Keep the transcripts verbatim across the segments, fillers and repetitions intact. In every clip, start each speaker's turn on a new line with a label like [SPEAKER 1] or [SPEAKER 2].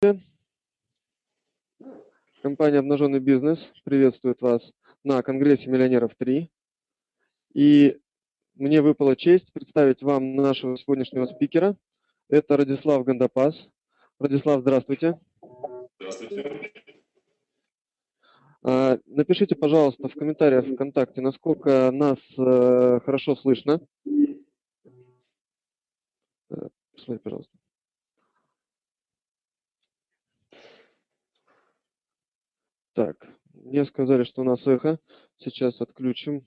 [SPEAKER 1] Компания «Обнаженный бизнес» приветствует вас на Конгрессе миллионеров три. И мне выпала честь представить вам нашего сегодняшнего спикера. Это Радислав Гандапас. Радислав, здравствуйте.
[SPEAKER 2] Здравствуйте.
[SPEAKER 1] Напишите, пожалуйста, в комментариях ВКонтакте, насколько нас хорошо слышно. Посмотрите, пожалуйста. Так, мне сказали, что у нас эхо. Сейчас отключим.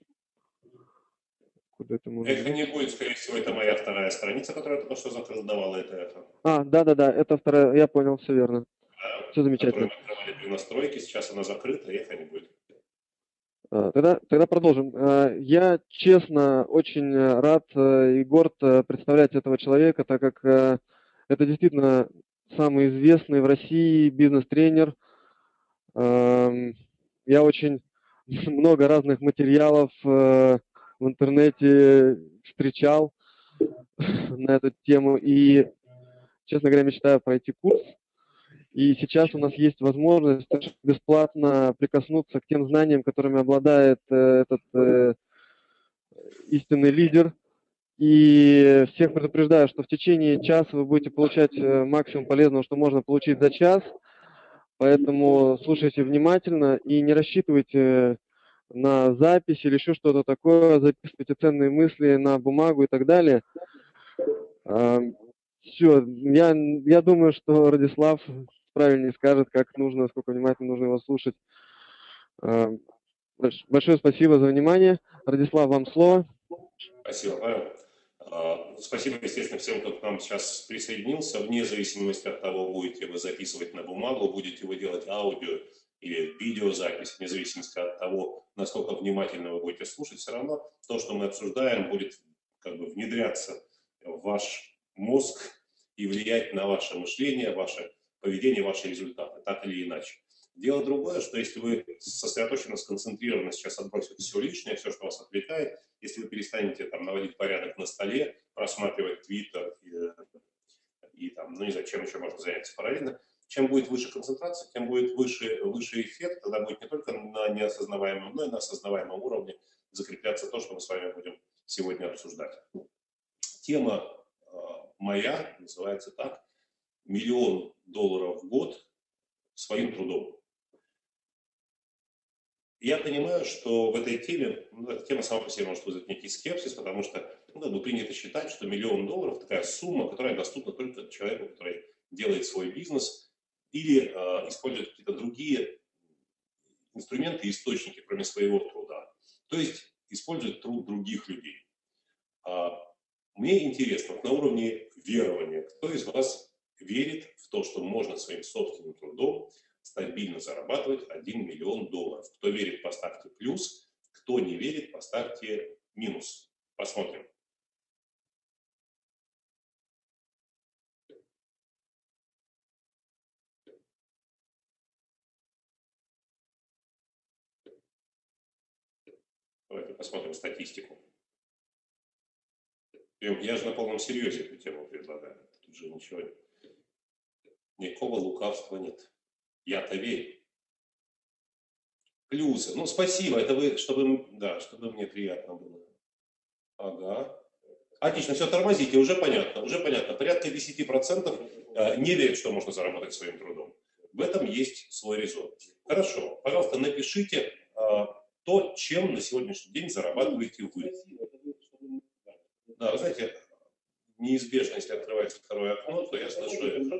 [SPEAKER 1] Куда это можно?
[SPEAKER 2] Эхо не будет, скорее всего, это моя вторая страница, которая только что создавала это эхо.
[SPEAKER 1] А, да-да-да, это вторая, я понял, все верно.
[SPEAKER 2] Да,
[SPEAKER 1] Все замечательно.
[SPEAKER 2] которую мы открывали при настройке, сейчас она закрыта, эхо не будет.
[SPEAKER 1] Тогда, тогда продолжим. Я, честно, очень рад и горд представлять этого человека, так как это действительно самый известный в России бизнес-тренер. Я очень много разных материалов в интернете встречал на эту тему и, честно говоря, мечтаю пройти курс. И сейчас у нас есть возможность бесплатно прикоснуться к тем знаниям, которыми обладает этот истинный лидер. И всех предупреждаю, что в течение часа вы будете получать максимум полезного, что можно получить за час. Поэтому слушайте внимательно и не рассчитывайте на запись или еще что-то такое. Записывайте ценные мысли на бумагу и так далее. Все, я, я думаю, что Радислав правильнее скажет, как нужно, сколько внимательно нужно его слушать. Большое спасибо за внимание. Радислав, вам слово.
[SPEAKER 2] Спасибо, Павел. Спасибо, естественно, всем, кто к нам сейчас присоединился. Вне зависимости от того, будете вы записывать на бумагу, будете вы делать аудио или видеозапись, вне зависимости от того, насколько внимательно вы будете слушать, все равно то, что мы обсуждаем, будет как бы внедряться в ваш мозг и влиять на ваше мышление, ваше поведение, ваши результаты, так или иначе. Дело другое, что если вы сосредоточенно, сконцентрированно сейчас отбросите все лишнее, все, что вас отвлекает, если вы перестанете там наводить порядок на столе, просматривать Твиттер и, и там, ну не знаю, чем еще можно заняться параллельно, чем будет выше концентрация, тем будет выше, выше эффект, тогда будет не только на неосознаваемом, но и на осознаваемом уровне закрепляться то, что мы с вами будем сегодня обсуждать. Тема э, моя называется так: миллион долларов в год своим трудом. Я понимаю, что в этой теме, ну, эта тема сама по себе может вызвать некий скепсис, потому что ну, как бы принято считать, что миллион долларов – такая сумма, которая доступна только человеку, который делает свой бизнес или э, использует какие-то другие инструменты и источники, кроме своего труда. То есть использует труд других людей. А мне интересно, на уровне верования, кто из вас верит в то, что можно своим собственным трудом стабильно зарабатывать один миллион долларов. Кто верит, поставьте плюс. Кто не верит, поставьте минус. Посмотрим. Давайте посмотрим статистику. Я же на полном серьезе эту тему предлагаю. Тут же ничего, никакого лукавства нет. Я-то верю. Плюсы. Ну, спасибо. Это вы, чтобы, да, чтобы мне приятно было. Ага. Отлично, все, тормозите, уже понятно, уже понятно. Порядка десяти процентов не верят, что можно заработать своим трудом. В этом есть свой резон. Хорошо, пожалуйста, напишите то, чем на сегодняшний день зарабатываете вы. Да, вы знаете, неизбежно, если открывается второе окно, то я слышу это.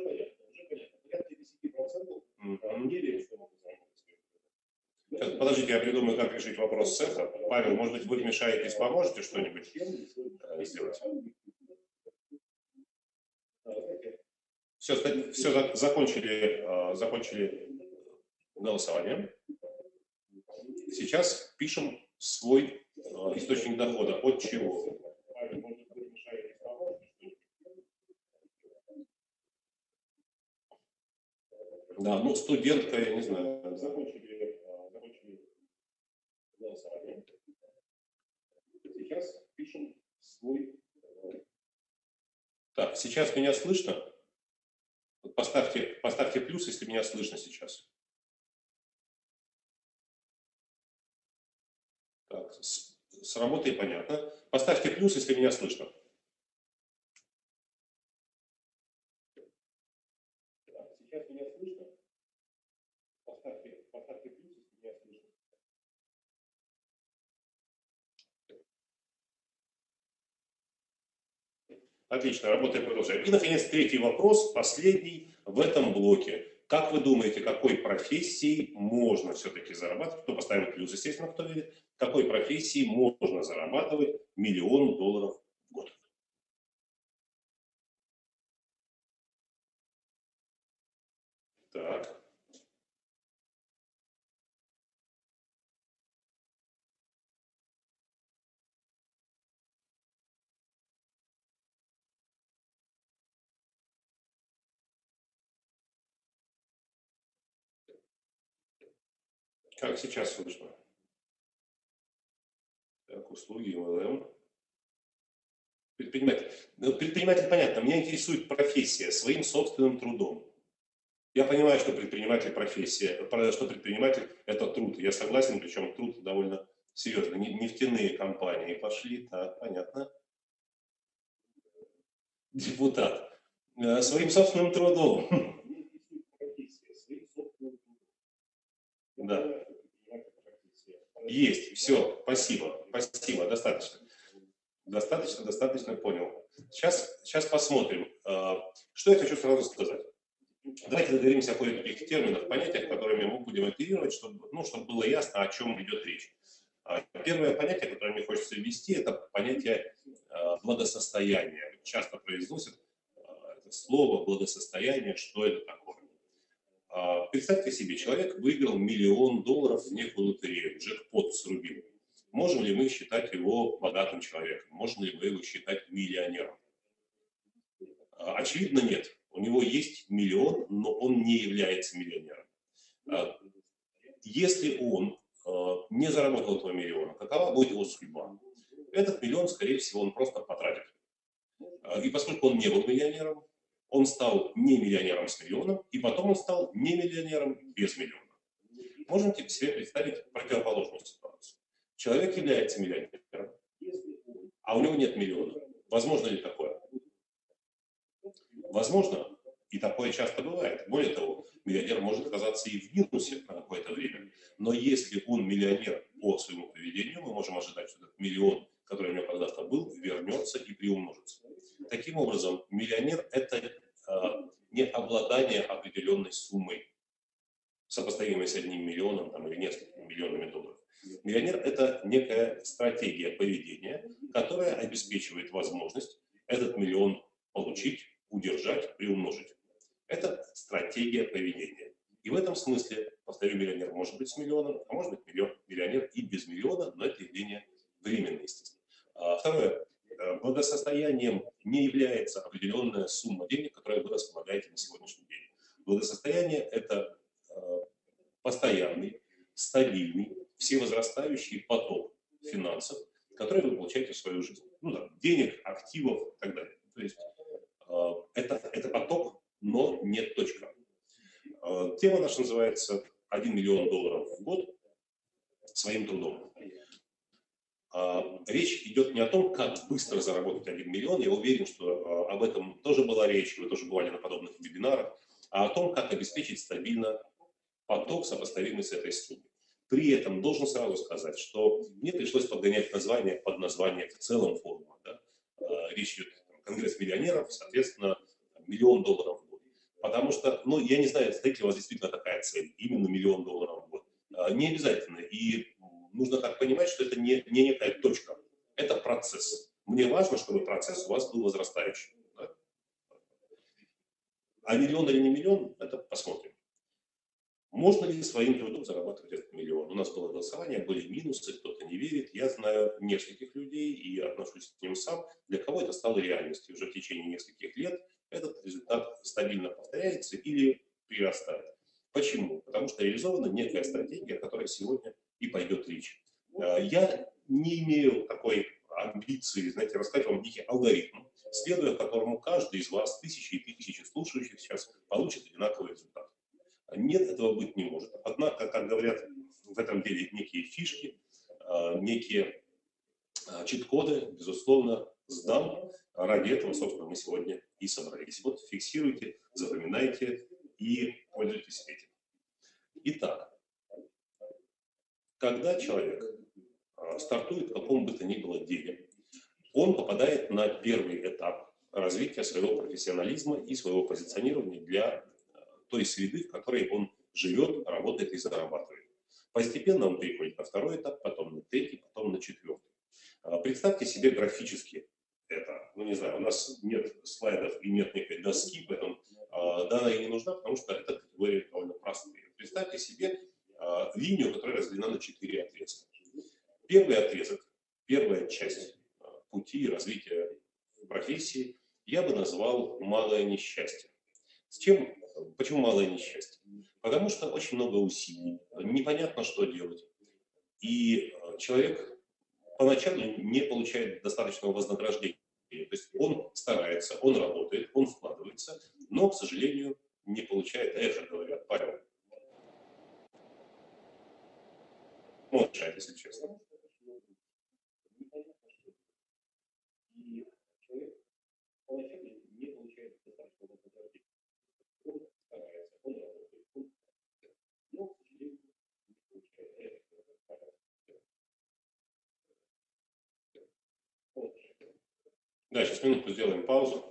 [SPEAKER 2] Сейчас, подождите, я придумаю, как решить вопрос с эхо. Павел, может быть, вы вмешаетесь, поможете что-нибудь сделать? Все, все закончили, закончили голосование. Сейчас пишем свой источник дохода. От чего? Да, ну, студентка, я не знаю, закончили, закончили голосование. Сейчас пишем свой... Так, сейчас меня слышно? Поставьте, поставьте плюс, если меня слышно сейчас. Так, с, с работой понятно. Поставьте плюс, если меня слышно. Так, сейчас меня слышно. Поставьте, поставьте плюс, если меня слышно. Отлично, работаем, продолжаем. И, наконец, третий вопрос, последний в этом блоке. Как вы думаете, какой профессией можно все-таки зарабатывать? Кто поставил плюс, естественно, кто видит. Какой профессией можно зарабатывать миллион долларов в год? Так. Как сейчас слышно? Так, услуги эм эл эм. Предприниматель. Ну, предприниматель, понятно. Меня интересует профессия своим собственным трудом. Я понимаю, что предприниматель профессия, что предприниматель это труд. Я согласен, причем труд довольно серьезно. Нефтяные компании пошли, так, понятно. Депутат. Своим собственным трудом. Да. Есть, все, спасибо, спасибо, достаточно. Достаточно, достаточно понял. Сейчас, сейчас посмотрим. Что я хочу сразу сказать. Давайте договоримся о кое-каких терминах, понятиях, которыми мы будем оперировать, чтобы, ну, чтобы было ясно, о чем идет речь. Первое понятие, которое мне хочется ввести, это понятие благосостояния. Часто произносят это слово благосостояние, что это такое. Представьте себе, человек выиграл миллион долларов в некую лотерею, джекпот срубил. Можем ли мы считать его богатым человеком? Можем ли мы его считать миллионером? Очевидно, нет. У него есть миллион, но он не является миллионером. Если он не заработал этого миллиона, какова будет его судьба? Этот миллион, скорее всего, он просто потратит. И поскольку он не был миллионером, он стал не миллионером с миллионом, и потом он стал не миллионером без миллиона. Можете себе представить противоположную ситуацию. Человек является миллионером, а у него нет миллиона. Возможно ли такое? Возможно, и такое часто бывает. Более того, миллионер может оказаться и в минусе на какое-то время. Но если он миллионер по своему поведению, мы можем ожидать, что этот миллион, который у него когда-то был, вернется и приумножится. Таким образом, миллионер – это э, не обладание определенной суммой, сопоставимой с одним миллионом там, или несколькими миллионами долларов. Миллионер – это некая стратегия поведения, которая обеспечивает возможность этот миллион получить, удержать, приумножить. Это стратегия поведения. И в этом смысле, повторю, миллионер может быть с миллионом, а может быть миллион, миллионер и без миллиона, но это явление временное, естественно. А второе. Благосостоянием не является определенная сумма денег, которую вы располагаете на сегодняшний день. Благосостояние – это постоянный, стабильный, всевозрастающий поток финансов, который вы получаете в свою жизнь. Ну да, денег, активов и так далее. То есть э, это, это поток, но не точка. Э, тема наша называется один миллион долларов в год своим трудом. Э, речь идет не о том, как быстро заработать один миллион. Я уверен, что э, об этом тоже была речь, вы тоже бывали на подобных вебинарах, а о том, как обеспечить стабильно поток, сопоставимый с этой суммой. При этом должен сразу сказать, что мне пришлось подгонять название под название в целом форума. Да? Речь идет о Конгресс миллионеров, соответственно, миллион долларов в год. Потому что, ну, я не знаю, стоит ли у вас действительно такая цель, именно миллион долларов в год. Не обязательно. И нужно так понимать, что это не, не некая точка. Это процесс. Мне важно, чтобы процесс у вас был возрастающий. Да? А миллион или не миллион, это посмотрим. Можно ли своим трудом зарабатывать этот миллион? У нас было голосование, были минусы, кто-то не верит. Я знаю нескольких людей и отношусь к ним сам, для кого это стало реальностью. Уже в течение нескольких лет этот результат стабильно повторяется или прирастает. Почему? Потому что реализована некая стратегия, о которой сегодня и пойдет речь. Я не имею такой амбиции, знаете, рассказать вам некий алгоритм, следуя которому каждый из вас, тысячи и тысячи слушающих сейчас, получит одинаковый результат. Нет, этого быть не может. Однако, как говорят в этом деле, некие фишки, некие чит-коды, безусловно, сдам. Ради этого, собственно, мы сегодня и собрались. Вот фиксируйте, запоминайте и пользуйтесь этим. Итак, когда человек стартует в каком бы то ни было деле, он попадает на первый этап развития своего профессионализма и своего позиционирования для той среды, в которой он живет, работает и зарабатывает. Постепенно он переходит на второй этап, потом на третий, потом на четвертый. Представьте себе графически это. Ну, не знаю, у нас нет слайдов и нет некой доски, поэтому да, она и не нужна, потому что эта категория довольно простая. Представьте себе линию, которая разделена на четыре отрезка. Первый отрезок, первая часть пути развития профессии я бы назвал «малое несчастье». С чем, почему малое несчастье? Потому что очень много усилий, непонятно, что делать. И человек поначалу не получает достаточного вознаграждения. То есть он старается, он работает, он вкладывается, но, к сожалению, не получает эхо, говорят, Павел. Он решает, если честно. И человек поначалу не получает достаточного вознаграждения. Он старается, он работает, он но, к сожалению, не получает эхо. Да, сейчас минутку сделаем паузу.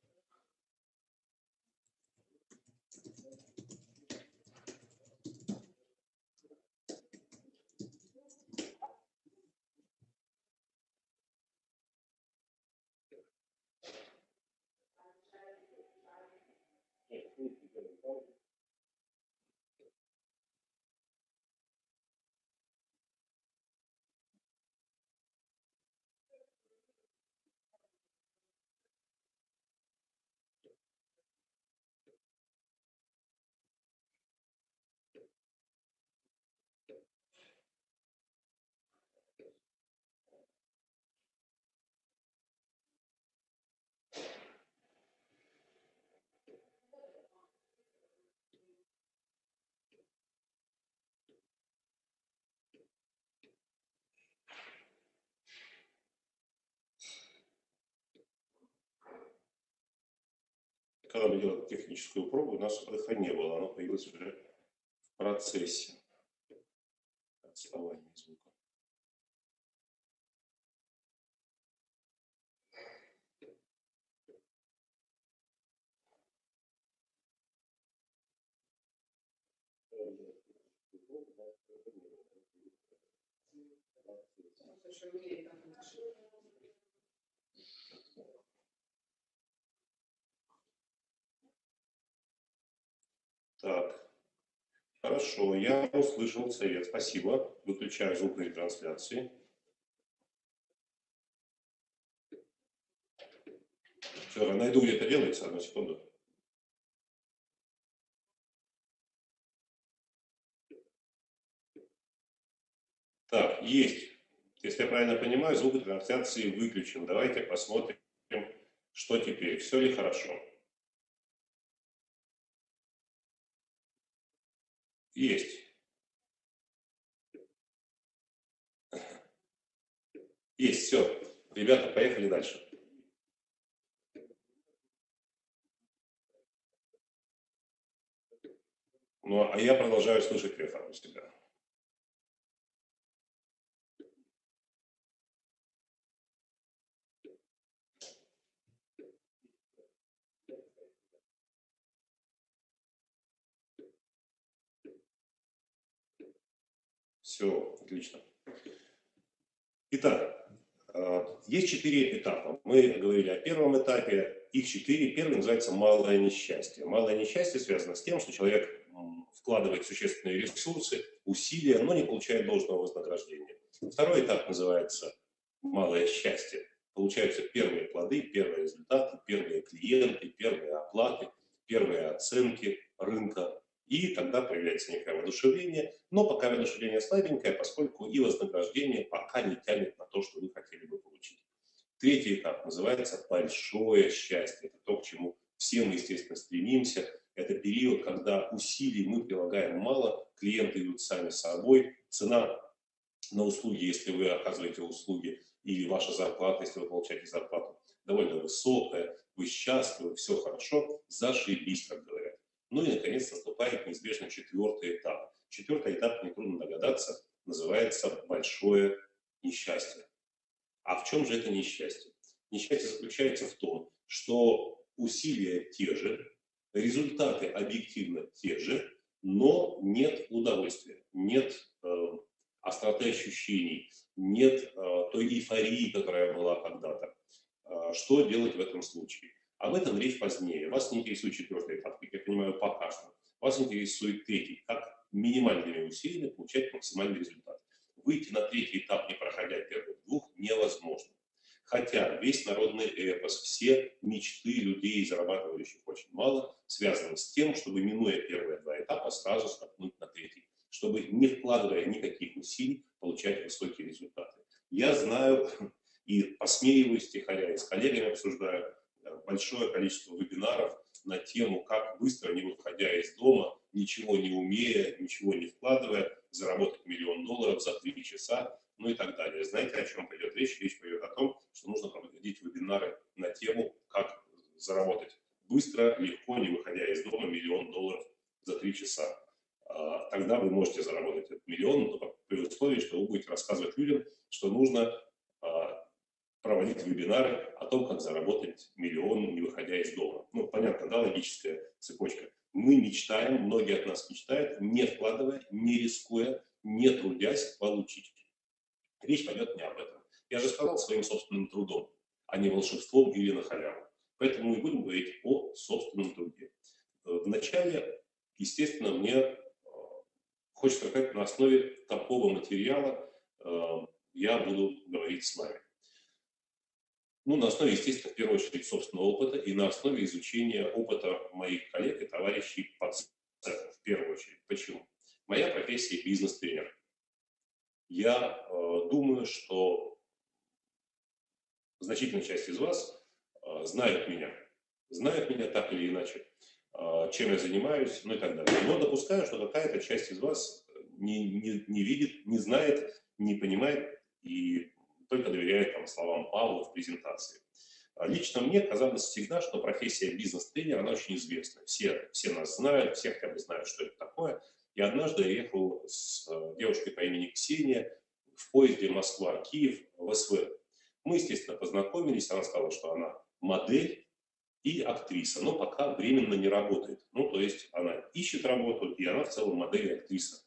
[SPEAKER 2] Когда мы делали техническую пробу, у нас эха не было, оно появилось уже в процессе отставания звука. Так, хорошо, я услышал совет, спасибо. Выключаю звук на трансляции. Все, найду, где это делается, одну секунду. Так, есть. Если я правильно понимаю, звук трансляции выключен. Давайте посмотрим, что теперь. Все ли хорошо? Есть. Есть, все. Ребята, поехали дальше. Ну, а я продолжаю слышать эхо у себя. Все, отлично. Итак, есть четыре этапа. Мы говорили о первом этапе, их четыре. Первый называется «малое несчастье». Малое несчастье связано с тем, что человек вкладывает существенные ресурсы, усилия, но не получает должного вознаграждения. Второй этап называется «малое счастье». Получаются первые плоды, первые результаты, первые клиенты, первые оплаты, первые оценки рынка. И тогда появляется некое воодушевление, но пока воодушевление слабенькое, поскольку и вознаграждение пока не тянет на то, что вы хотели бы получить. Третий этап называется большое счастье. Это то, к чему все мы, естественно, стремимся. Это период, когда усилий мы прилагаем мало, клиенты идут сами собой, цена на услуги, если вы оказываете услуги, или ваша зарплата, если вы получаете зарплату, довольно высокая, вы счастливы, все хорошо, зашибись, как говорят. Ну и, наконец, наступает неизбежно четвертый этап. Четвертый этап, нетрудно догадаться, называется большое несчастье. А в чем же это несчастье? Несчастье заключается в том, что усилия те же, результаты объективно те же, но нет удовольствия, нет э, остроты ощущений, нет э, той эйфории, которая была когда-то. Э, что делать в этом случае? Об этом речь позднее. Вас не интересует четвертый этап, как я понимаю, пока что. Вас интересует третий, как минимальными усилиями получать максимальный результат. Выйти на третий этап, не проходя первых двух, невозможно. Хотя весь народный эпос, все мечты людей, зарабатывающих очень мало, связаны с тем, чтобы, минуя первые два этапа, сразу скакнуть на третий. Чтобы, не вкладывая никаких усилий, получать высокие результаты. Я знаю и посмеиваюсь тихоря, и с коллегами обсуждаю большое количество вебинаров на тему, как быстро, не выходя из дома, ничего не умея, ничего не вкладывая, заработать миллион долларов за три часа, ну и так далее. Знаете, о чем пойдет речь? Речь пойдет о том, что нужно проводить вебинары на тему, как заработать быстро, легко, не выходя из дома, миллион долларов за три часа. Тогда вы можете заработать этот миллион, но при условии, что вы будете рассказывать людям, что нужно проводить вебинары о том, как заработать миллион, не выходя из дома. Ну, понятно, да, логическая цепочка. Мы мечтаем, многие от нас мечтают, не вкладывая, не рискуя, не трудясь получить. Речь пойдет не об этом. Я же сказал своим собственным трудом, а не волшебством или на халяву. Поэтому мы будем говорить о собственном труде. Вначале, естественно, мне хочется сказать, на основе такого материала я буду говорить с вами. Ну, на основе, естественно, в первую очередь, собственного опыта и на основе изучения опыта моих коллег и товарищей по цеху, в первую очередь. Почему? Моя профессия бизнес-тренер. Я э, думаю, что значительная часть из вас э, знают меня. Знают меня так или иначе, э, чем я занимаюсь, ну и так далее. Но допускаю, что какая-то часть из вас не, не, не видит, не знает, не понимает и только доверяет там, словам Павла в презентации. Лично мне казалось всегда, что профессия бизнес-тренера, она очень известна. Все, все нас знают, все хотя бы знают, что это такое. И однажды я ехал с девушкой по имени Ксения в поезде Москва-Киев в СВ. Мы, естественно, познакомились. Она сказала, что она модель и актриса, но пока временно не работает. Ну, то есть она ищет работу, и она в целом модель и актриса.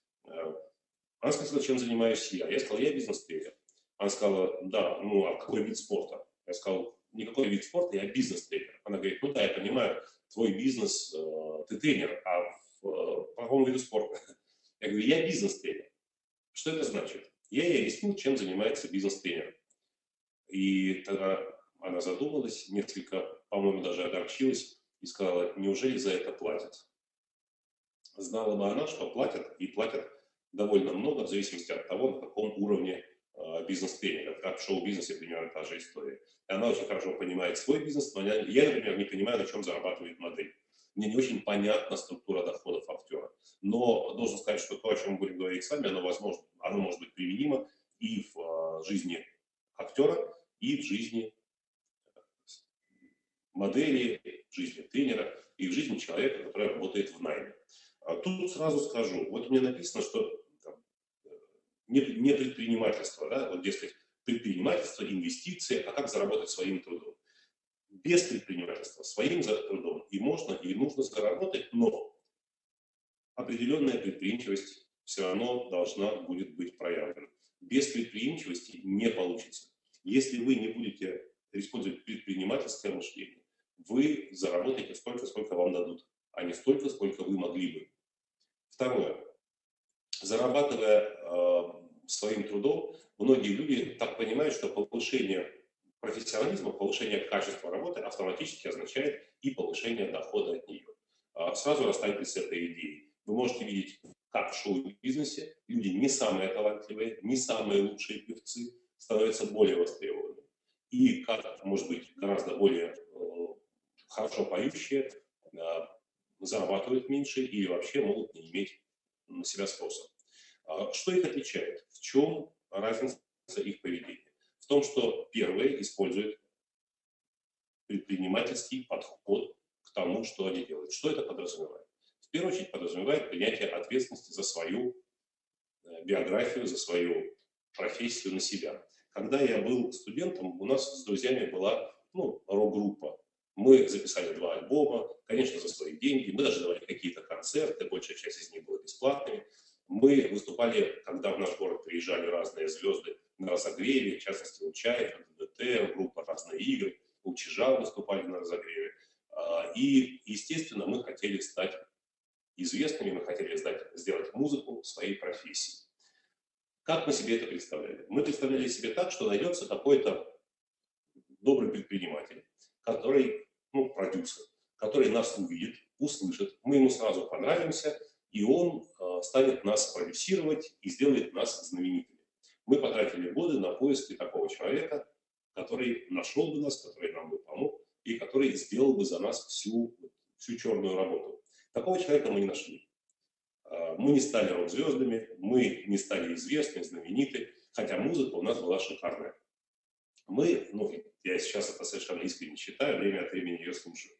[SPEAKER 2] Она спросила, чем занимаюсь я. Я сказал, я бизнес-тренер. Она сказала, да, ну а какой вид спорта? Я сказал, никакой вид спорта, я бизнес-тренер. Она говорит, ну да, я понимаю, твой бизнес, э, ты тренер, а в, э, по какому виду спорта? Я говорю, я бизнес-тренер. Что это значит? Я ей объяснил, чем занимается бизнес-тренер. И тогда она задумалась, несколько, по-моему, даже огорчилась и сказала, неужели за это платят? Знала бы она, что платят, и платят довольно много, в зависимости от того, на каком уровне бизнес-тренера. Как в шоу-бизнесе примерно та же история. И она очень хорошо понимает свой бизнес, но я, я, например, не понимаю, на чем зарабатывает модель. Мне не очень понятна структура доходов актера. Но должен сказать, что то, о чем мы будем говорить с вами, оно, возможно, оно может быть применимо и в uh, жизни актера, и в жизни модели, в жизни тренера, и в жизни человека, который работает в найме. Тут сразу скажу, вот мне написано, что Не, не предпринимательство, да, вот, дескать, предпринимательство, инвестиции, а как заработать своим трудом. Без предпринимательства, своим трудом и можно, и нужно заработать, но определенная предприимчивость все равно должна будет быть проявлена. Без предприимчивости не получится. Если вы не будете использовать предпринимательское мышление, вы заработаете столько, сколько вам дадут, а не столько, сколько вы могли бы. Второе. Зарабатывая э, своим трудом, многие люди так понимают, что повышение профессионализма, повышение качества работы автоматически означает и повышение дохода от нее. сразу расстаньтесь с этой идеей. Вы можете видеть, как в шоу-бизнесе люди не самые талантливые, не самые лучшие певцы становятся более востребованными. И как, может быть, гораздо более хорошо поющие зарабатывают меньше или вообще могут не иметь на себя спроса. Что их отличает? В чем разница их поведения? В том, что первые используют предпринимательский подход к тому, что они делают. Что это подразумевает? В первую очередь подразумевает принятие ответственности за свою биографию, за свою профессию на себя. Когда я был студентом, у нас с друзьями была ну, рок-группа. Мы записали два альбома, конечно, за свои деньги. Мы даже давали какие-то концерты, большая часть из них была бесплатными. Мы выступали, когда в наш город приезжали разные звезды на разогреве, в частности, у Чаев, ДДТ, группа «Разные игры», у Чижа выступали на разогреве. И, естественно, мы хотели стать известными, мы хотели сделать музыку своей профессией. Как мы себе это представляли? Мы представляли себе так, что найдется какой-то добрый предприниматель, который, ну, продюсер, который нас увидит, услышит, мы ему сразу понравимся, и он э, станет нас продюсировать и сделает нас знаменитыми. Мы потратили годы на поиски такого человека, который нашел бы нас, который нам бы помог, и который сделал бы за нас всю, всю черную работу. Такого человека мы не нашли. Мы не стали рок-звездами, мы не стали известны, знамениты, хотя музыка у нас была шикарная. Мы, ну, я сейчас это совершенно искренне считаю, время от времени ее слушаю.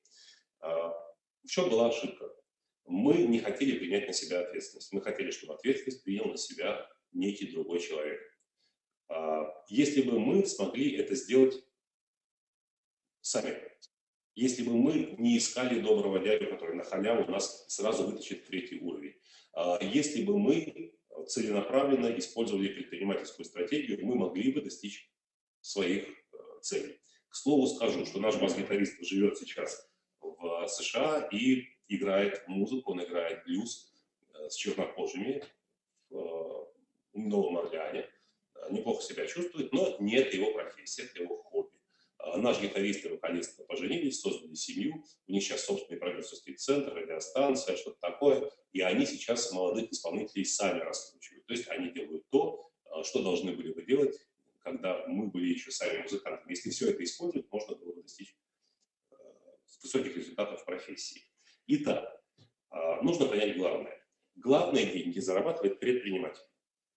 [SPEAKER 2] В чем была ошибка? Мы не хотели принять на себя ответственность. Мы хотели, чтобы ответственность принял на себя некий другой человек. Если бы мы смогли это сделать сами, если бы мы не искали доброго дядю, который на халяву нас сразу вытащит в третий уровень, если бы мы целенаправленно использовали предпринимательскую стратегию, мы могли бы достичь своих целей. К слову скажу, что наш бас-гитарист живет сейчас в США и играет музыку, он играет блюз с чернокожими в Новом Орлеане, неплохо себя чувствует, но не это его профессия, это его хобби. Наш гитарист и вокалист поженились, создали семью, у них сейчас собственный продюсерский центр, радиостанция, что-то такое, и они сейчас молодых исполнителей сами раскручивают. То есть они делают то, что должны были бы делать, когда мы были еще сами музыкантами. Если все это использовать, можно было бы достичь высоких результатов в профессии. Итак, нужно понять главное. Главные деньги зарабатывает предприниматель.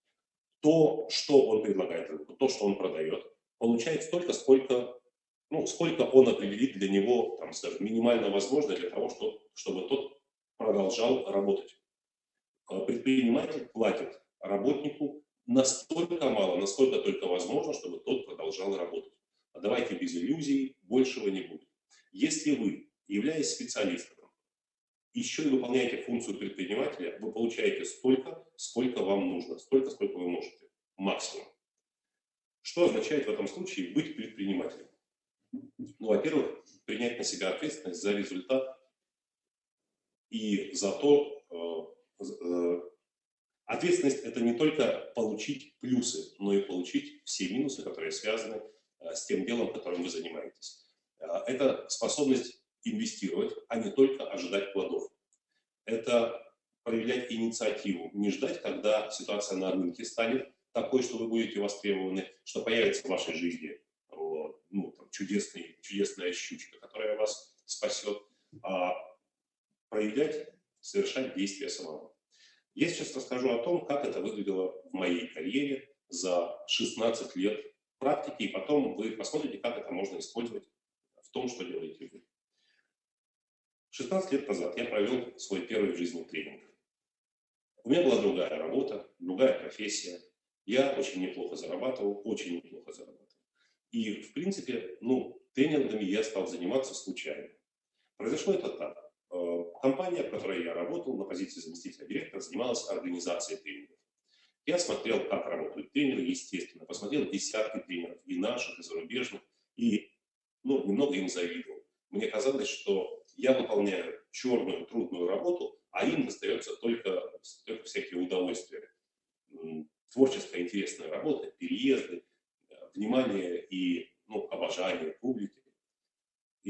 [SPEAKER 2] То, что он предлагает рынку, то, что он продает, получает столько, сколько, ну, сколько он определит для него, там, скажем, минимально возможно для того, что, чтобы тот продолжал работать. Предприниматель платит работнику настолько мало, насколько только возможно, чтобы тот продолжал работать. А давайте без иллюзий, большего не будет. Если вы, являясь специалистом, еще и выполняете функцию предпринимателя, вы получаете столько, сколько вам нужно, столько, сколько вы можете, максимум. Что означает в этом случае быть предпринимателем? Ну, во-первых, принять на себя ответственность за результат и за то, э, э, ответственность – это не только получить плюсы, но и получить все минусы, которые связаны э, с тем делом, которым вы занимаетесь. Э, это способность инвестировать, а не только ожидать плодов. Это проявлять инициативу, не ждать, когда ситуация на рынке станет такой, что вы будете востребованы, что появится в вашей жизни вот, ну, там, чудесный, чудесная щучка, которая вас спасет, а проявлять, совершать действия самого. Я сейчас расскажу о том, как это выглядело в моей карьере за шестнадцать лет практики, и потом вы посмотрите, как это можно использовать в том, что делаете вы. шестнадцать лет назад я провел свой первый в жизни тренинг. У меня была другая работа, другая профессия. Я очень неплохо зарабатывал, очень неплохо зарабатывал. И, в принципе, ну, тренингами я стал заниматься случайно. Произошло это так. Компания, в которой я работал на позиции заместителя директора, занималась организацией тренингов. Я смотрел, как работают тренеры, естественно. Посмотрел десятки тренеров, и наших, и зарубежных, и ну, немного им завидовал. Мне казалось, что я выполняю черную, трудную работу, а им достается только, только всякие удовольствия. Творческая, интересная работа, переезды, внимание и ну, обожание публики. И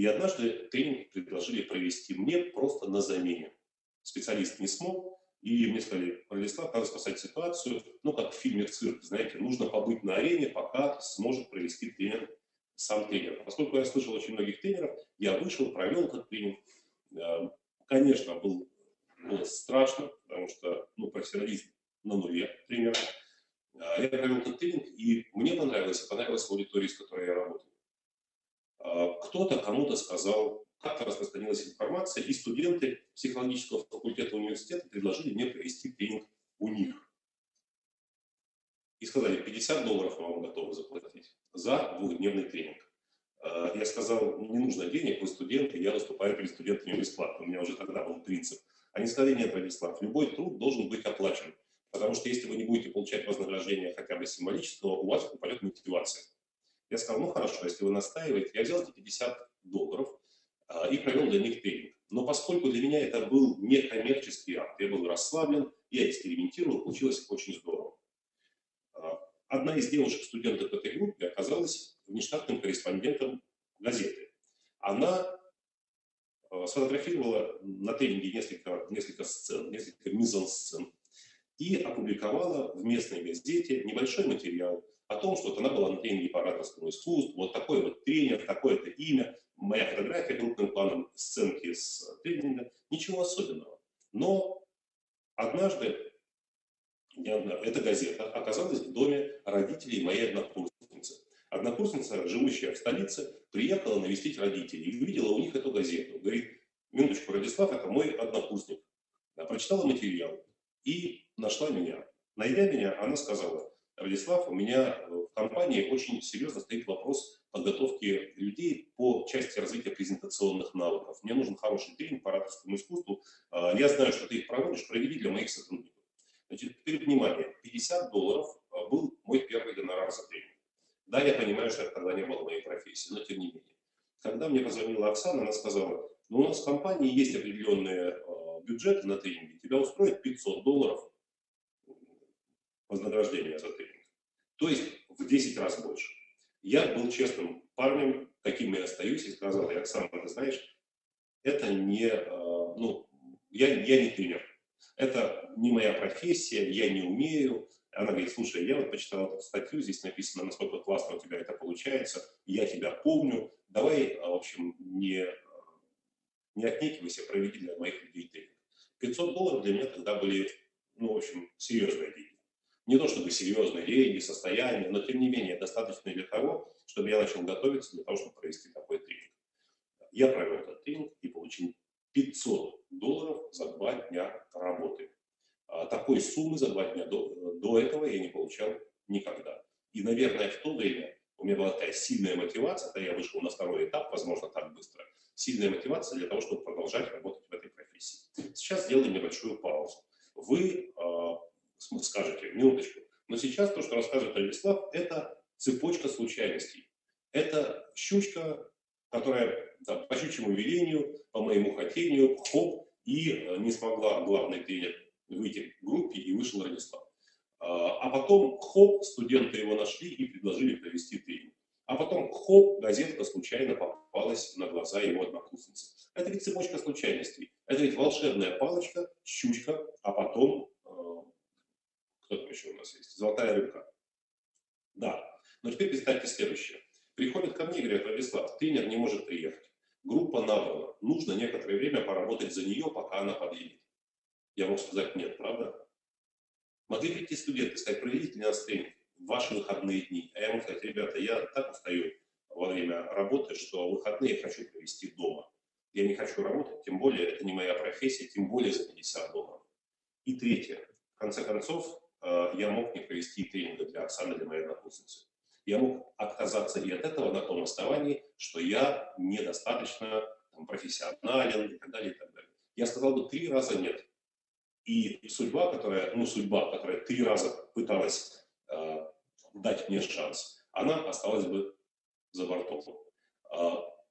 [SPEAKER 2] однажды тренинг предложили провести мне просто на замене. Специалист не смог, и мне сказали: Владислав, надо спасать ситуацию, ну, как в фильме «Цирк», знаете, нужно побыть на арене, пока сможет провести тренинг сам тренер. Поскольку я слышал очень многих тренеров, я вышел, провел этот тренинг. Конечно, был, было страшно, потому что, ну, профессионализм на нуле тренера. Я провел этот тренинг, и мне понравилось, и понравилась аудитория, с которой я работал. Кто-то кому-то сказал, как-то распространилась информация, и студенты психологического факультета университета предложили мне провести тренинг у них. И сказали: пятьдесят долларов мы вам готовы заплатить за двухдневный тренинг. Я сказал: не нужно денег, вы студенты, я выступаю перед студентами бесплатно. У меня уже тогда был принцип. Они сказали: нет, Владислав, любой труд должен быть оплачен. Потому что если вы не будете получать вознаграждение хотя бы символического, у вас упадет мотивация. Я сказал: ну хорошо, если вы настаиваете. Я взял эти пятьдесят долларов а, и провел для них тренинг. Но поскольку для меня это был не коммерческий акт, я был расслаблен, я экспериментировал, получилось очень здорово. А, одна из девушек-студенток этой группы оказалась внештатным корреспондентом газеты. Она а, сфотографировала на тренинге несколько, несколько сцен, несколько мизансцен и опубликовала в местной газете небольшой материал о том, что вот она была на тренинге по ораторскому искусству, вот такой вот тренер, такое-то имя, моя фотография крупным планом, сценки с тренинга, ничего особенного. Но однажды эта газета оказалась в доме родителей моей однокурсницы. Однокурсница, живущая в столице, приехала навестить родителей и увидела у них эту газету. Говорит: минуточку, Владислав, это мой однокурсник. Она прочитала материал и нашла меня. Найдя меня, она сказала: Владислав, у меня в компании очень серьезно стоит вопрос подготовки людей по части развития презентационных навыков. Мне нужен хороший тренинг по ораторскому искусству. Я знаю, что ты их проводишь, проведи для моих сотрудников. Значит, теперь внимание, пятьдесят долларов был мой первый гонорар за тренинг. Да, я понимаю, что это тогда не было моей профессии, но тем не менее. Когда мне позвонила Оксана, она сказала: ну, у нас в компании есть определенные бюджеты на тренинги, тебя устроит пятьсот долларов вознаграждение за тренинг. То есть в десять раз больше. Я был честным парнем, каким я остаюсь, и сказал: Оксана, ты знаешь, это не, ну, я, я не тренер. Это не моя профессия, я не умею. Она говорит: слушай, я вот почитала эту статью, здесь написано, насколько классно у тебя это получается, я тебя помню, давай, в общем, не, не отнекивайся, проведи для моих людей тренинг. пятьсот долларов для меня тогда были, ну, в общем, серьезные деньги. Не то чтобы серьезные деньги, состояние, но тем не менее достаточно для того, чтобы я начал готовиться для того, чтобы провести такой тренинг. Я провел этот тренинг и получил пятьсот долларов за два дня работы. А такой суммы за два дня до, до этого я не получал никогда. И, наверное, в то время у меня была такая сильная мотивация, когда я вышел на второй этап, возможно, так быстро, сильная мотивация для того, чтобы продолжать работать в этой профессии. Сейчас сделаем небольшую паузу. Вы э, скажете: минуточку, но сейчас то, что расскажет Владислав, это цепочка случайностей. Это щучка, которая, да, по щучьему велению, по моему хотению, хоп, и э, не смогла главный тренер выйти в группе, и вышел Владислав. А потом, хоп, студенты его нашли и предложили провести тренинг. А потом, хоп, газетка случайно попалась на глаза его однокурсницы. Это ведь цепочка случайностей. Это ведь волшебная палочка, щучка, а потом, э, кто там еще у нас есть? Золотая рыбка. Да. Но теперь представьте следующее. Приходят ко мне и говорят: Владислав, тренер не может приехать. Группа набрана. Нужно некоторое время поработать за нее, пока она подъедет. Я мог сказать: нет, правда? Могли прийти студенты и сказать: проведите для нас тренинг в ваши выходные дни. А я мог сказать: ребята, я так устаю во время работы, что выходные я хочу провести дома. Я не хочу работать, тем более это не моя профессия, тем более за пятьдесят долларов. И третье. В конце концов, я мог не провести тренинга для Оксаны, для моей однокурсницы. Я мог отказаться и от этого на том основании, что я недостаточно там, профессионален и так далее, и так далее. Я сказал бы три раза нет. И судьба, которая, ну, судьба, которая три раза пыталась э, дать мне шанс, она осталась бы за бортом. Э,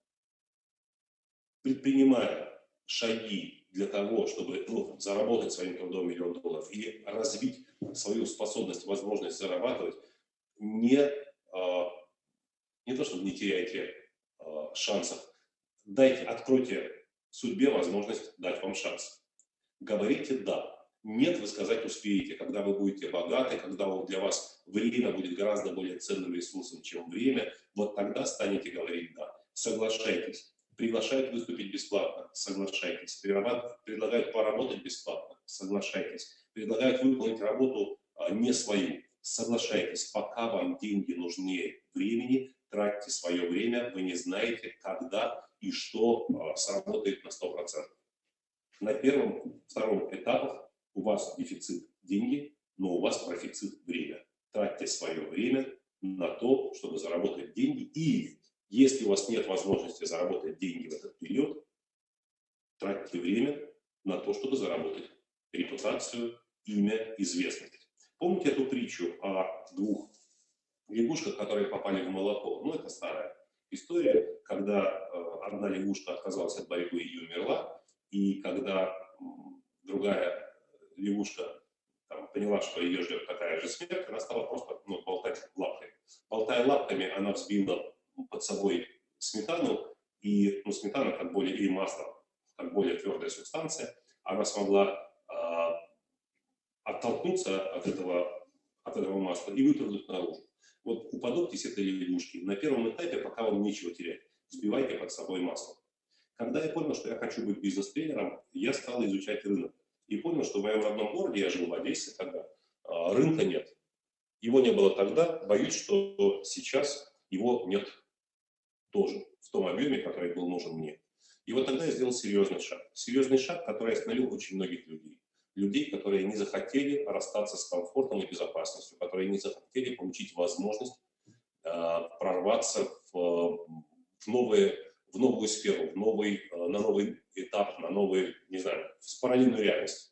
[SPEAKER 2] предпринимая шаги для того, чтобы, ну, заработать своим трудом миллион долларов и развить свою способность, возможность зарабатывать, не, э, не то чтобы не теряйте э, шансов Дайте, откройте судьбе возможность дать вам шанс. Говорите «да». Нет, вы сказать успеете, когда вы будете богаты, когда для вас время будет гораздо более ценным ресурсом, чем время, вот тогда станете говорить «да». Соглашайтесь. Приглашают выступить бесплатно, соглашайтесь. Предлагают поработать бесплатно, соглашайтесь. Предлагают выполнить работу а, не свою, соглашайтесь. Пока вам деньги нужнее времени, тратьте свое время, вы не знаете, когда и что а, сработает на сто процентов. На первом, втором этапах у вас дефицит деньги, но у вас профицит время. Тратьте свое время на то, чтобы заработать деньги. И если у вас нет возможности заработать деньги в этот период, тратьте время на то, чтобы заработать репутацию, имя, известность. Помните эту притчу о двух лягушках, которые попали в молоко? Ну, это старая история, когда э, одна лягушка отказалась от борьбы и умерла, и когда м, другая лягушка там, поняла, что ее ждет такая же смерть, она стала просто ну, болтать лапками. Болтая лапками, она взбила под собой сметану, и ну, сметана как более, и масло, как более твердая субстанция, она смогла э, оттолкнуться от этого, от этого масла и выпрыгнуть наружу. Вот уподобьтесь этой лягушке. На первом этапе, пока вам нечего терять, взбивайте под собой масло. Когда я понял, что я хочу быть бизнес-тренером, я стал изучать рынок. И понял, что в моем родном городе, я жил в Одессе тогда, рынка нет. Его не было тогда, боюсь, что сейчас его нет тоже в том объеме, который был нужен мне. И вот тогда я сделал серьезный шаг. Серьезный шаг, который остановил очень многих людей. Людей, которые не захотели расстаться с комфортом и безопасностью, которые не захотели получить возможность э, прорваться в, в, новые, в новую сферу, в новый, э, на новый этап, на новый, не знаю, в параллельную реальность.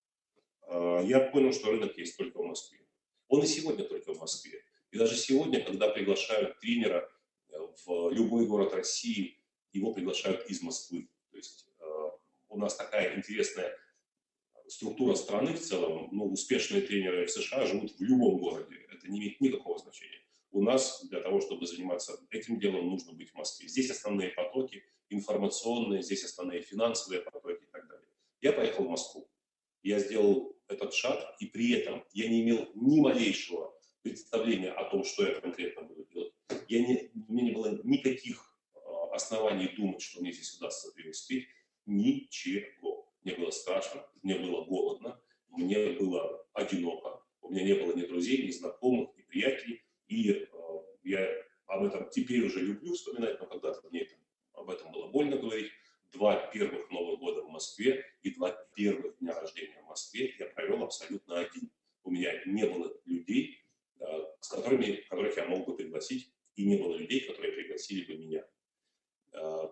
[SPEAKER 2] Э, я понял, что рынок есть только в Москве. Он и сегодня только в Москве. И даже сегодня, когда приглашают тренера в любой город России, его приглашают из Москвы. То есть э, у нас такая интересная структура страны в целом, ну, успешные тренеры в США живут в любом городе. Это не имеет никакого значения. У нас для того, чтобы заниматься этим делом, нужно быть в Москве. Здесь основные потоки информационные, здесь основные финансовые потоки и так далее. Я поехал в Москву. Я сделал этот шаг, и при этом я не имел ни малейшего представления о том, что я конкретно буду делать. Я не, у меня не было никаких оснований думать, что мне здесь удастся преуспеть. Ничего. Мне было страшно, мне было голодно, мне было одиноко. У меня не было ни друзей, ни знакомых, ни приятелей. И э, я об этом теперь уже люблю вспоминать, но когда-то мне это, об этом было больно говорить. Два первых Новых года в Москве и два первых дня рождения в Москве я провел абсолютно один. У меня не было людей, э, с которыми, которых я мог бы пригласить, и не было людей, которые пригласили бы меня. Э,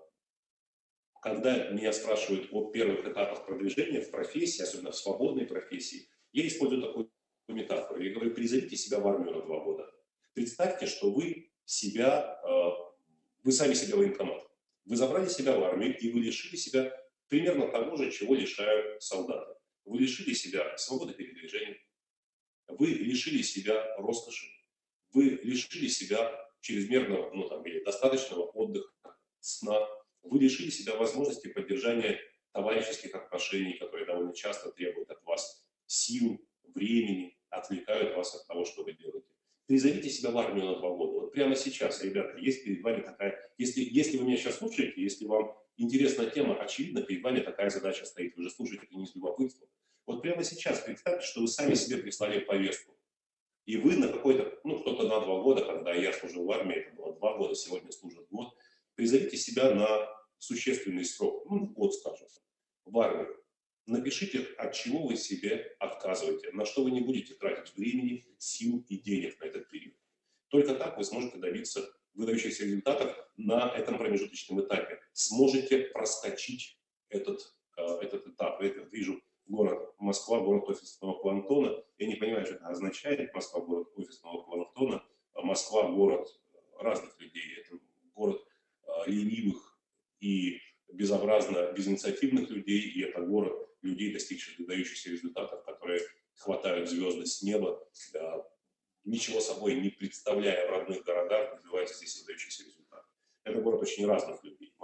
[SPEAKER 2] Когда меня спрашивают о первых этапах продвижения в профессии, особенно в свободной профессии, я использую такую метафору. Я говорю, призовите себя в армию на два года. Представьте, что вы себя, вы сами себя военкомат. Вы забрали себя в армию, и вы лишили себя примерно того же, чего лишают солдаты. Вы лишили себя свободы передвижения, вы лишили себя роскоши, вы лишили себя чрезмерного, ну, там, или достаточного отдыха, сна. Вы лишили себя возможности поддержания товарищеских отношений, которые довольно часто требуют от вас сил, времени, отвлекают вас от того, что вы делаете. Призовите себя в армию на два года. Вот прямо сейчас, ребята, есть перед вами такая... Если, если вы меня сейчас слушаете, если вам интересна тема, очевидно, перед вами такая задача стоит. Вы же слушаете это не из любопытства. Вот прямо сейчас представьте, что вы сами себе прислали повестку. И вы на какой-то, ну, кто-то на два года, когда я служил в армии, это было два года, сегодня служит год, призовите себя на существенный срок, ну, год, скажем, в армию. Напишите, от чего вы себе отказываете, на что вы не будете тратить времени, сил и денег на этот период. Только так вы сможете добиться выдающихся результатов на этом промежуточном этапе. Сможете проскочить этот, этот этап. Я вижу город Москва, город офисного планктона. Я не понимаю, что это означает. Москва, город офисного планктона. Москва, город разных людей. Это город ленивых и безобразно безинициативных людей, и это город людей, достигших выдающихся результатов, которые хватают звезды с неба, да, ничего собой не представляя в родных городах, добиваются здесь выдающихся результатов. Это город очень разных людей.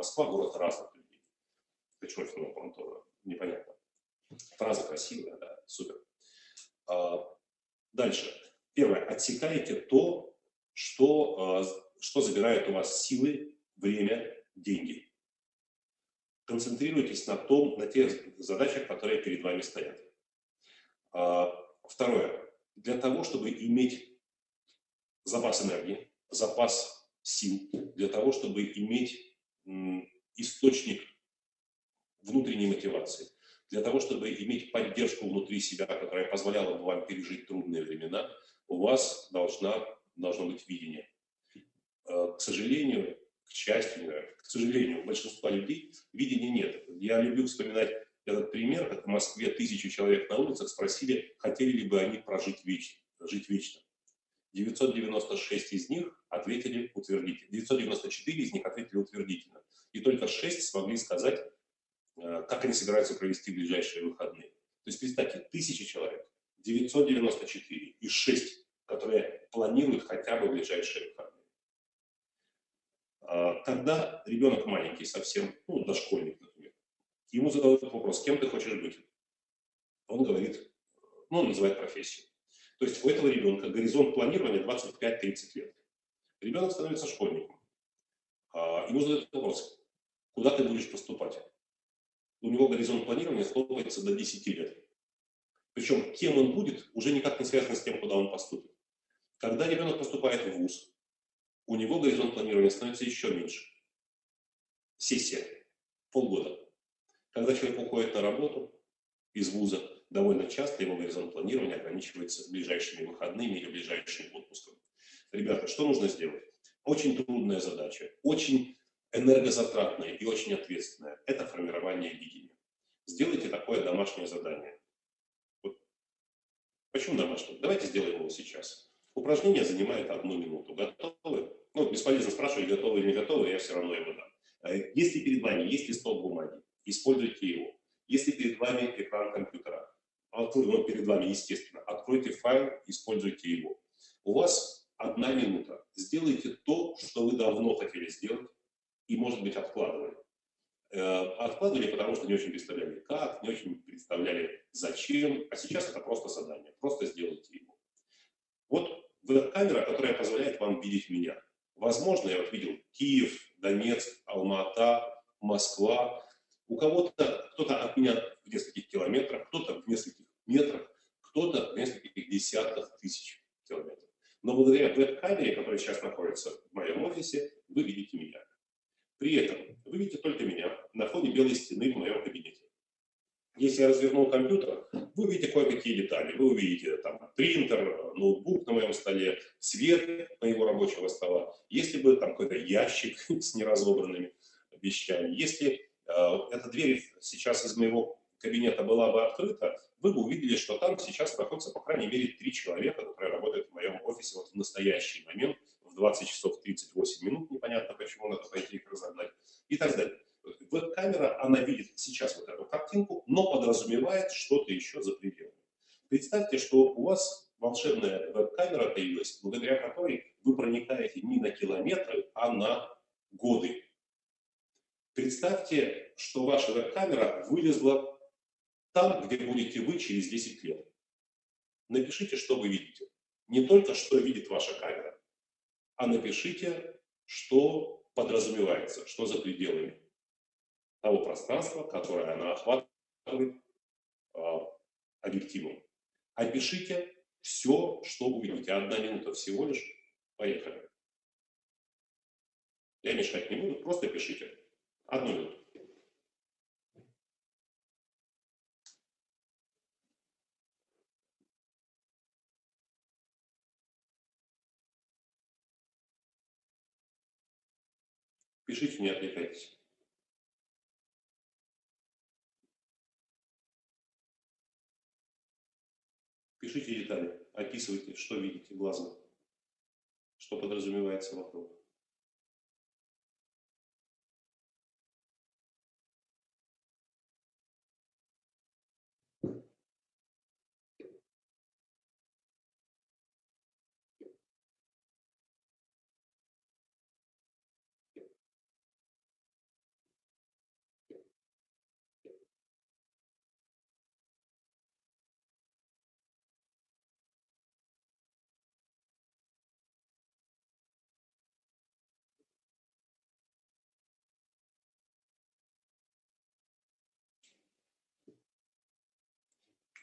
[SPEAKER 2] Москва – город разных людей. Кочевщина, по-моему, тоже непонятно. Фраза красивая, да, супер. А, дальше. Первое. Отсекаете то, что, что забирает у вас силы, время, деньги. Концентрируйтесь на том, на тех задачах, которые перед вами стоят. А, второе. Для того, чтобы иметь запас энергии, запас сил, для того, чтобы иметь м, источник внутренней мотивации, для того, чтобы иметь поддержку внутри себя, которая позволяла бы вам пережить трудные времена, у вас должна, должно быть видение. К сожалению, к счастью, к сожалению, у большинства людей видения нет. Я люблю вспоминать этот пример, как в Москве тысячу человек на улицах спросили, хотели ли бы они прожить вечно, жить вечно. девятьсот девяносто шесть из них ответили утвердительно, девятьсот девяносто четыре из них ответили утвердительно. И только шесть смогли сказать, как они собираются провести ближайшие выходные. То есть, представьте, тысяча человек, девятьсот девяносто четыре и шесть, которые планируют хотя бы ближайшие выходные. Когда ребенок маленький совсем, ну, дошкольник, например, ему задают вопрос, кем ты хочешь быть? Он говорит, ну, он называет профессию. То есть у этого ребенка горизонт планирования двадцать пять тридцать лет. Ребенок становится школьником. Ему задают вопрос, куда ты будешь поступать? У него горизонт планирования хлопается до десяти лет. Причем кем он будет, уже никак не связано с тем, куда он поступит. Когда ребенок поступает в вуз, у него горизонт планирования становится еще меньше. Сессия. Полгода. Когда человек уходит на работу из вуза, довольно часто его горизонт планирования ограничивается ближайшими выходными или ближайшим отпуском. Ребята, что нужно сделать? Очень трудная задача, очень энергозатратная и очень ответственная. Это формирование видения. Сделайте такое домашнее задание. Вот. Почему домашнее? Давайте сделаем его сейчас. Упражнение занимает одну минуту. Готовы? Ну, бесполезно спрашивать, готовы или не готовы, я все равно его дам. Если перед вами есть листок бумаги, используйте его. Если перед вами экран компьютера, ну, перед вами, естественно, откройте файл, используйте его. У вас одна минута. Сделайте то, что вы давно хотели сделать и, может быть, откладывали. Откладывали, потому что не очень представляли как, не очень представляли зачем, а сейчас это просто задание. Просто сделайте его. Вот веб-камера, которая позволяет вам видеть меня. Возможно, я вот видел Киев, Донецк, Алма-Ата, Москва. У кого-то, кто-то от меня в нескольких километрах, кто-то в нескольких метрах, кто-то в нескольких десятках тысяч километров. Но благодаря веб-камере, которая сейчас находится в моем офисе, вы видите меня. При этом вы видите только меня на фоне белой стены в моем кабинете. Если я развернул компьютер, вы увидите кое-какие детали. Вы увидите там принтер, ноутбук на моем столе, свет моего рабочего стола. Если бы там какой-то ящик с неразобранными вещами. Если э, эта дверь сейчас из моего кабинета была бы открыта, вы бы увидели, что там сейчас находится, по крайней мере, три человека, которые работают в моем офисе вот в настоящий момент, в двадцать часов тридцать восемь минут, непонятно почему, надо пойти их разогнать, и так далее. Веб-камера, она видит сейчас вот эту картинку, но подразумевает что-то еще за пределами. Представьте, что у вас волшебная веб-камера появилась, благодаря которой вы проникаете не на километры, а на годы. Представьте, что ваша веб-камера вылезла там, где будете вы через десять лет. Напишите, что вы видите. Не только, что видит ваша камера, а напишите, что подразумевается, что за пределами того пространства, которое она охватывает э, объективом. Опишите все, что вы видите. Одна минута всего лишь. Поехали. Я мешать не буду, просто пишите. Одну минуту. Пишите, не отвлекайтесь. Пишите детали, описывайте, что видите глазом, что подразумевается вокруг.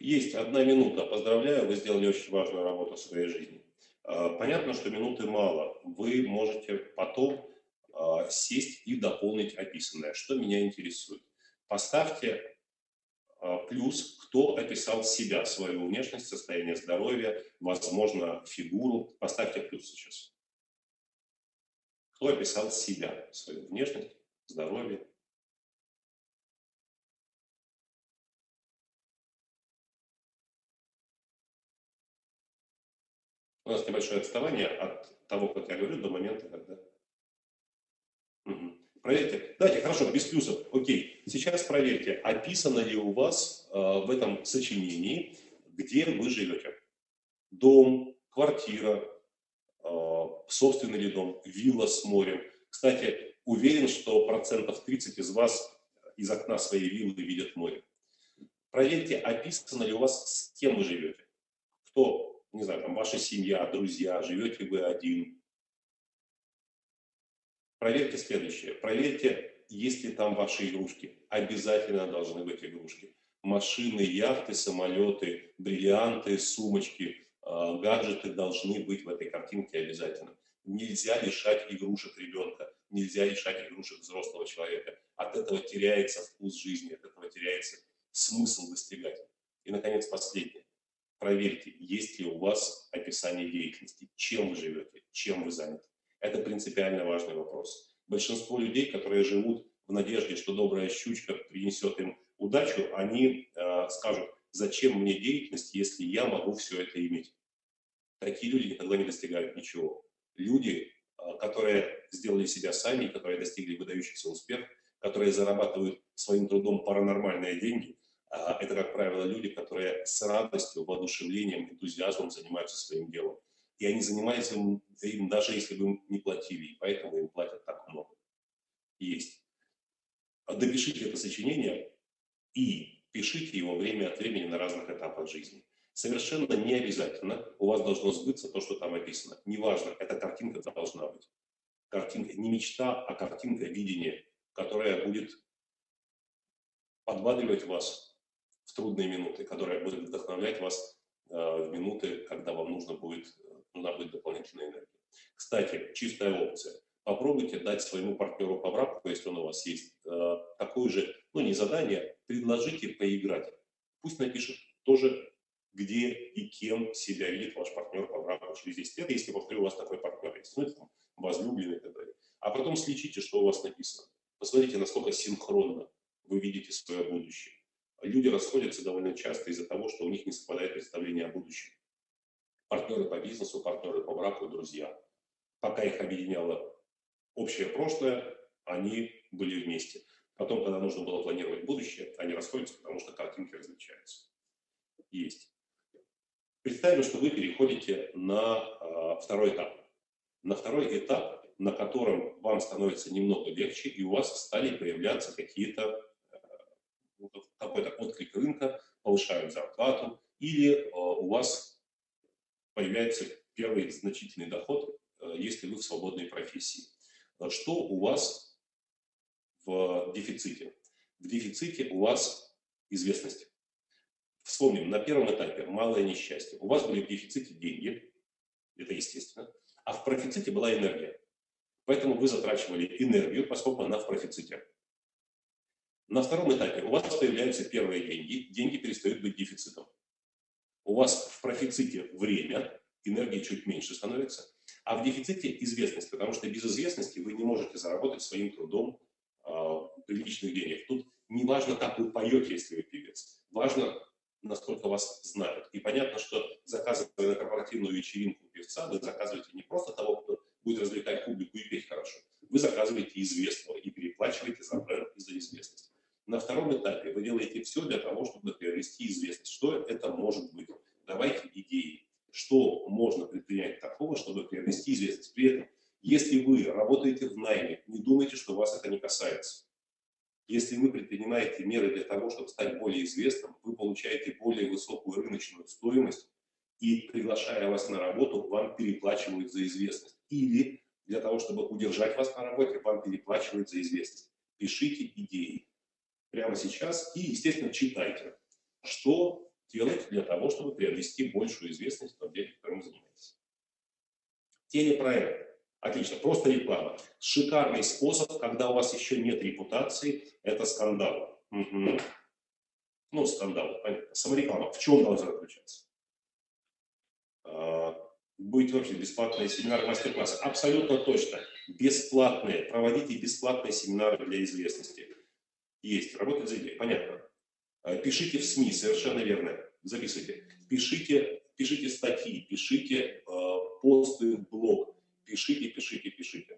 [SPEAKER 2] Есть одна минута. Поздравляю, вы сделали очень важную работу в своей жизни. Понятно, что минуты мало. Вы можете потом сесть и дополнить описанное. Что меня интересует? Поставьте плюс, кто описал себя, свою внешность, состояние здоровья, возможно, фигуру. Поставьте плюс сейчас. Кто описал себя, свою внешность, здоровье? У нас небольшое отставание от того, как я говорю, до момента, когда... Угу. Проверьте. Давайте, хорошо, без плюсов. Окей. Сейчас проверьте, описано ли у вас э, в этом сочинении, где вы живете. Дом, квартира, э, собственный ли дом, вилла с морем. Кстати, уверен, что процентов тридцать из вас из окна своей виллы видят море. Проверьте, описано ли у вас, с кем вы живете. Кто, не знаю, там ваша семья, друзья, живете вы один. Проверьте следующее. Проверьте, есть ли там ваши игрушки. Обязательно должны быть игрушки. Машины, яхты, самолеты, бриллианты, сумочки, э, гаджеты должны быть в этой картинке обязательно. Нельзя лишать игрушек ребенка, нельзя лишать игрушек взрослого человека. От этого теряется вкус жизни, от этого теряется смысл достигать. И, наконец, последнее. Проверьте, есть ли у вас описание деятельности, чем вы живете, чем вы заняты. Это принципиально важный вопрос. Большинство людей, которые живут в надежде, что добрая щучка принесет им удачу, они э, скажут, зачем мне деятельность, если я могу все это иметь. Такие люди никогда не достигают ничего. Люди, э, которые сделали себя сами, которые достигли выдающихся успехов, которые зарабатывают своим трудом паранормальные деньги, э, это, как правило, люди, которые с радостью, воодушевлением, энтузиазмом занимаются своим делом. И они занимались им, им даже если бы им не платили, и поэтому им платят так много. Есть. Допишите это сочинение и пишите его время от времени на разных этапах жизни. Совершенно не обязательно у вас должно сбыться то, что там описано. Неважно, эта картинка должна быть. Картинка, не мечта, а картинка видения, которая будет подбадривать вас в трудные минуты, которая будет вдохновлять вас э, в минуты, когда вам нужно будет нужна будет дополнительная энергия. Кстати, чистая опция. Попробуйте дать своему партнеру по браку, если он у вас есть, э, такое же, ну не задание, предложите поиграть. Пусть напишет тоже, где и кем себя видит ваш партнер по браку через десять лет, если, повторю, у вас такой партнер есть. Ну, это там возлюбленный и так далее. А потом сличите, что у вас написано. Посмотрите, насколько синхронно вы видите свое будущее. Люди расходятся довольно часто из-за того, что у них не совпадает представление о будущем. Партнеры по бизнесу, партнеры по браку, друзья. Пока их объединяло общее прошлое, они были вместе. Потом, когда нужно было планировать будущее, они расходятся, потому что картинки различаются. Есть. Представим, что вы переходите на э, второй этап. На второй этап, на котором вам становится немного легче, и у вас стали появляться какие-то, э, какой-то отклик рынка, повышают зарплату, или э, у вас появляется первый значительный доход, если вы в свободной профессии. Что у вас в дефиците? В дефиците у вас известность. Вспомним, на первом этапе малое несчастье. У вас были в дефиците деньги, это естественно, а в профиците была энергия. Поэтому вы затрачивали энергию, поскольку она в профиците. На втором этапе у вас появляются первые деньги, деньги перестают быть дефицитом. У вас в профиците время, энергии чуть меньше становится, а в дефиците известность, потому что без известности вы не можете заработать своим трудом э, приличных денег. Тут не важно, как вы поете, если вы певец, важно, насколько вас знают. И понятно, что заказывая на корпоративную вечеринку певца, вы заказываете не просто того, кто будет развлекать публику и петь хорошо, вы заказываете известного и переплачиваете за бренд и за известность. На втором этапе вы делаете все для того, чтобы приобрести известность. Что это может быть? Давайте идеи. Что можно предпринять такого, чтобы приобрести известность? При этом, если вы работаете в найме, не думайте, что вас это не касается. Если вы предпринимаете меры для того, чтобы стать более известным, вы получаете более высокую рыночную стоимость, и, приглашая вас на работу, вам переплачивают за известность. Или для того, чтобы удержать вас на работе, вам переплачивают за известность. Пишите идеи прямо сейчас и, естественно, читайте, что делать для того, чтобы приобрести большую известность в том деле, которым вы занимаетесь. Телепроект. Отлично, просто реклама. Шикарный способ, когда у вас еще нет репутации, это скандал. Угу. Ну, скандал, понятно. Самореклама. В чем должна заключаться? Будет вообще бесплатные семинары, мастер-классы. Абсолютно точно. Бесплатные. Проводите бесплатные семинары для известности. Есть. Работает за идею. Понятно. Пишите в СМИ. Совершенно верно. Записывайте. Пишите, пишите статьи, пишите э, посты в блог. Пишите, пишите, пишите.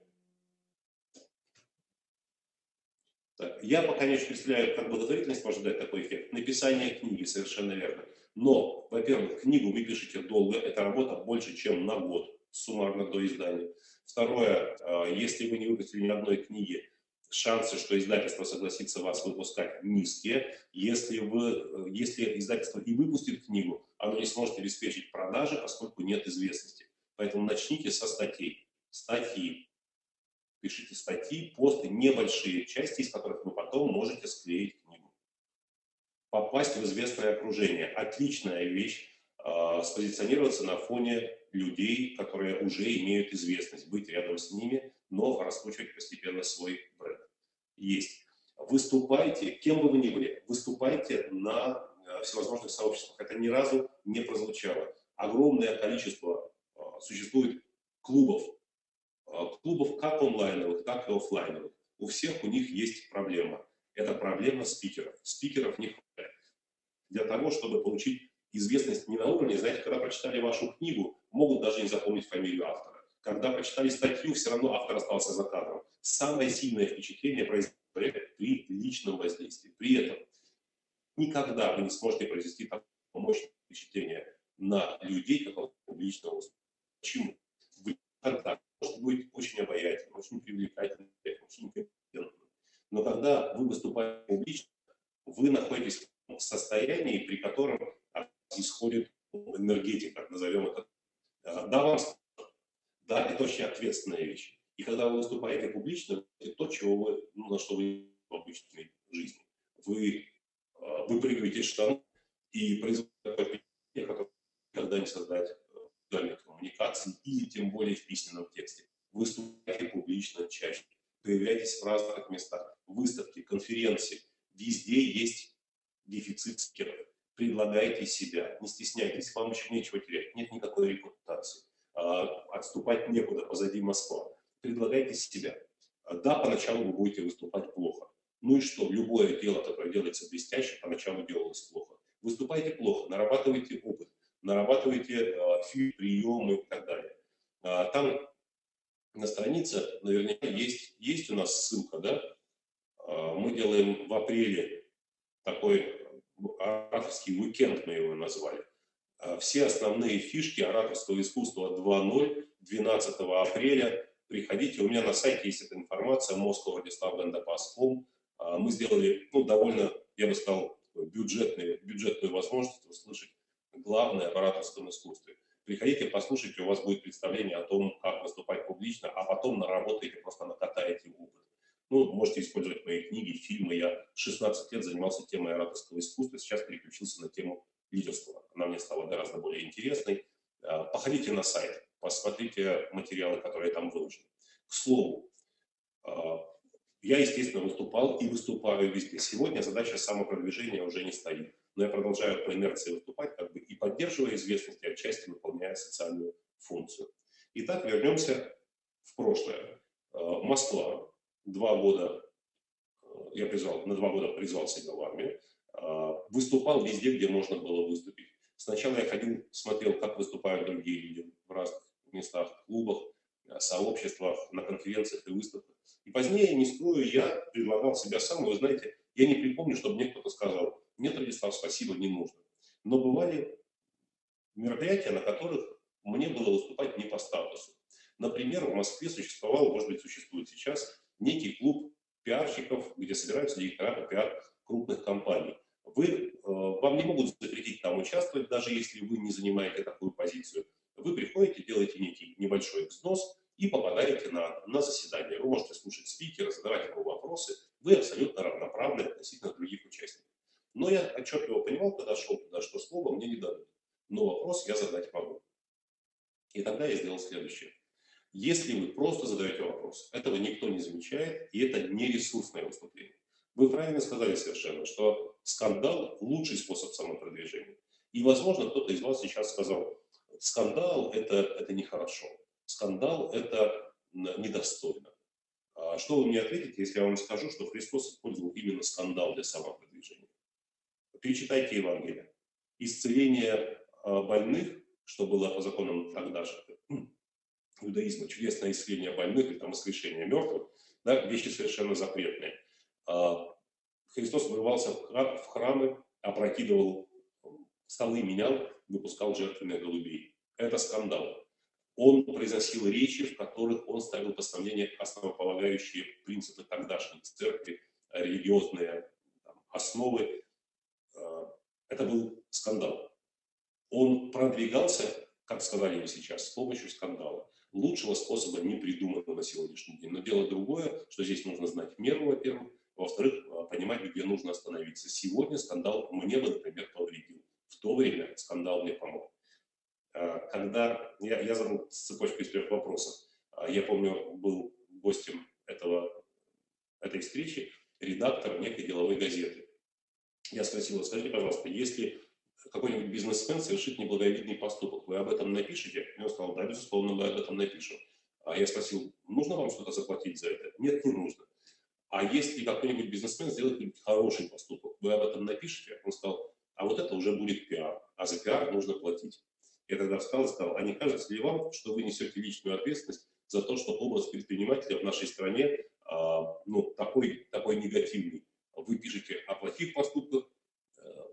[SPEAKER 2] Так, я пока не очень представляю, как благотворительность может дать такой эффект. Написание книги, совершенно верно. Но, во-первых, книгу вы пишете долго, это работа больше, чем на год, суммарно до издания. Второе, если вы не выпустили ни одной книги, шансы, что издательство согласится вас выпускать, низкие. Если, вы, если издательство и выпустит книгу, оно не сможет обеспечить продажи, поскольку нет известности. Поэтому начните со статей. Статьи. Пишите статьи, посты, небольшие части, из которых вы потом можете склеить книгу. Попасть в известное окружение. Отличная вещь. Э, спозиционироваться на фоне людей, которые уже имеют известность. Быть рядом с ними, но раскручивать постепенно свой бренд. Есть. Выступайте, кем бы вы ни были, выступайте на э, всевозможных сообществах. Это ни разу не прозвучало. Огромное количество э, существует клубов. Клубов как онлайновых, так и офлайновых. У всех у них есть проблема. Это проблема спикеров. Спикеров не хватает. Для того, чтобы получить известность не на уровне, знаете, когда прочитали вашу книгу, могут даже не запомнить фамилию автора. Когда прочитали статью, все равно автор остался за кадром. Самое сильное впечатление произойдет при личном воздействии. При этом никогда вы не сможете произвести такое мощное впечатление на людей, как публичного выступления. Почему? Вы тогда может быть очень обаятельным, очень привлекательным, очень компетентным. Но когда вы выступаете публично, вы находитесь в состоянии, при котором исходит энергетика, назовем это. Да, вам, да, это очень ответственная вещь. И когда вы выступаете публично, это то, чего вы, ну, на что вы в обычной жизни. Вы выпрыгиваете из штанов и производите такое впечатление, которое никогда не создать в коммуникации или тем более в письменном тексте. Выступайте публично чаще, появляйтесь в разных местах, выставки, конференции. Везде есть дефицит спикеров. Предлагайте себя, не стесняйтесь, вам еще нечего терять, нет никакой репутации. Отступать некуда, позади Москва. Предлагайте себя. Да, поначалу вы будете выступать плохо. Ну и что? Любое дело, которое делается блестяще, поначалу делалось плохо. Выступайте плохо, нарабатывайте опыт, нарабатывайте э, приемы и так далее. А, там на странице наверняка есть, есть у нас ссылка, да? А, мы делаем в апреле такой ораторский уикенд, мы его назвали. А, все основные фишки ораторского искусства два ноль, двенадцатого апреля. Приходите, у меня на сайте есть эта информация, москва владислав гандапас точка ком. А, мы сделали, ну, довольно, я бы сказал, бюджетную, бюджетную возможность услышать главное в ораторском искусстве. Приходите, послушайте, у вас будет представление о том, как выступать публично, а потом наработаете, просто накатаете опыт. Ну, можете использовать мои книги, фильмы. Я шестнадцать лет занимался темой ораторского искусства, сейчас переключился на тему лидерства. Она мне стала гораздо более интересной. Походите на сайт, посмотрите материалы, которые там выложены. К слову, я, естественно, выступал и выступаю везде. Сегодня задача самопродвижения уже не стоит. Но я продолжаю по инерции выступать, как бы и поддерживая известность, и отчасти выполняя социальную функцию. Итак, вернемся в прошлое. Москва. Два года, я призвал, на два года призвал себя в армию. Выступал везде, где можно было выступить. Сначала я ходил, смотрел, как выступают другие люди в разных местах, клубах, сообществах, на конференциях и выставках. И позднее, не скрою, я предлагал себя сам. Вы знаете, я не припомню, чтобы мне кто-то сказал: нет, Владислав, спасибо, не нужно. Но бывали мероприятия, на которых мне было выступать не по статусу. Например, в Москве существовал, может быть, существует сейчас, некий клуб пиарщиков, где собираются директора по пиар крупных компаний. Вы, э, вам не могут запретить там участвовать, даже если вы не занимаете такую позицию. Вы приходите, делаете некий небольшой взнос и попадаете на, на заседание. Вы можете слушать спикера, задавать ему вопросы. Вы абсолютно равноправны относительно других участников. Но я отчетливо понимал, когда шел туда, что слово мне не дадут. Но вопрос я задать могу. И тогда я сделал следующее. Если вы просто задаете вопрос, этого никто не замечает, и это не ресурсное выступление. Вы правильно сказали совершенно, что скандал – лучший способ самопродвижения. И, возможно, кто-то из вас сейчас сказал, скандал это, – это нехорошо, скандал – это недостойно. А что вы мне ответите, если я вам скажу, что Христос использовал именно скандал для самопродвижения? Перечитайте Евангелие. Исцеление больных, что было по законам тогда же, иудаизма, чудесное исцеление больных или там воскрешение мертвых, да, вещи совершенно запретные. Христос вырывался в храмы, опрокидывал столы, менял, выпускал жертвенных голубей. Это скандал. Он произносил речи, в которых он ставил постановления, основополагающие принципы тогдашней церкви, религиозные там, основы. Это был скандал. Он продвигался, как сказали вы сейчас, с помощью скандала. Лучшего способа не придумано на сегодняшний день. Но дело другое, что здесь нужно знать меру, во-первых. Во-вторых, понимать, где нужно остановиться. Сегодня скандал мне бы, например, повредил. В то время скандал мне помог. Когда я, я задал цепочку из трех вопросов. Я помню, был гостем этого, этой встречи редактор некой деловой газеты. Я спросил, скажите, пожалуйста, если какой-нибудь бизнесмен совершит неблаговидный поступок, вы об этом напишете? И он сказал, да, безусловно, мы об этом напишем. А я спросил, нужно вам что-то заплатить за это? Нет, не нужно. А если какой-нибудь бизнесмен сделает какой-нибудь хороший поступок, вы об этом напишете? Он сказал, а вот это уже будет пиар, а за пиар нужно платить. Я тогда встал и сказал, а не кажется ли вам, что вы несете личную ответственность за то, что образ предпринимателя в нашей стране а, ну, такой, такой негативный? Вы пишете о плохих поступках а,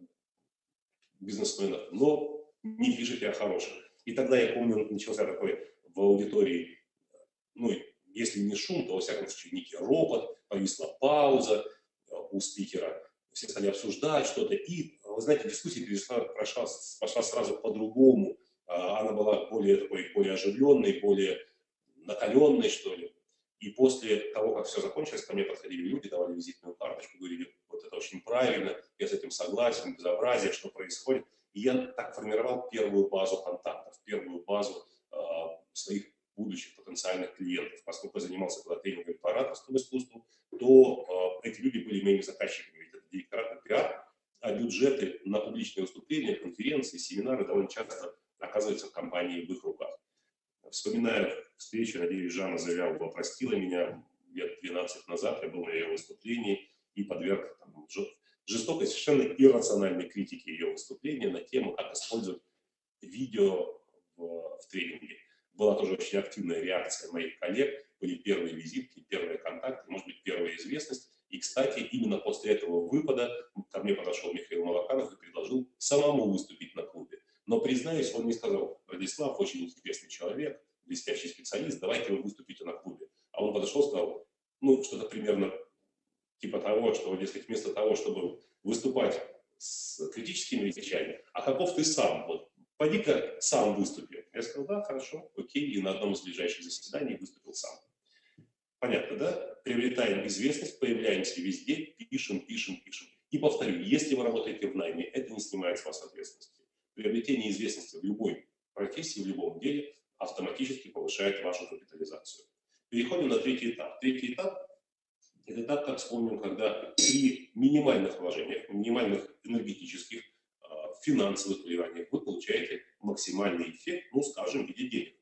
[SPEAKER 2] бизнесменов, но не пишете о хороших. И тогда, я помню, начался такой в аудитории, ну, если не шум, то, во всяком случае, некий ропот, повисла пауза у спикера, все стали обсуждать что-то, и, вы знаете, дискуссия перешла, прошла, пошла сразу по-другому, она была более такой, более оживленной, более накаленной, что ли. И после того, как все закончилось, ко мне подходили люди, давали визитную карточку, говорили, вот это очень правильно, я с этим согласен, безобразие, что происходит. И я так формировал первую базу контактов, первую базу э, своих будущих потенциальных клиентов. Поскольку я занимался когда тренингом по ораторскому искусству, то э, эти люди были моими заказчиками, ведь это директора пиар, а бюджеты на публичные выступления, конференции, семинары довольно часто оказываются в компании в их руках. Вспоминая встречу, надеюсь, Жанна Завьялова простила меня лет двенадцать назад, я был на ее выступлении и подверг там, жестокой, совершенно иррациональной критике ее выступления на тему, как использовать видео в, в тренинге. Была тоже очень активная реакция моих коллег, были первые визитки, первые контакты, может быть, первая известность. И, кстати, именно после этого выпада ко мне подошел Михаил Малаканов и предложил самому выступить на клубе. Но, признаюсь, он не сказал, Радислав очень интересный человек, блестящий специалист, давайте вы выступите на клубе. А он подошел и сказал, ну, что-то примерно типа того, что, дескать, вместо того, чтобы выступать с критическими вещами, а каков ты сам, вот, пойди-ка сам выступи. Я сказал, да, хорошо, окей, и на одном из ближайших заседаний выступил сам. Понятно, да? Приобретаем известность, появляемся везде, пишем, пишем, пишем. И повторю, если вы работаете в найме, это не снимает с вас ответственности. Приобретение известности в любой профессии, в любом деле автоматически повышает вашу капитализацию. Переходим на третий этап. Третий этап – это этап, как вспомним, когда при минимальных вложениях, минимальных энергетических, финансовых вливаниях вы получаете максимальный эффект, ну, скажем, в виде денег.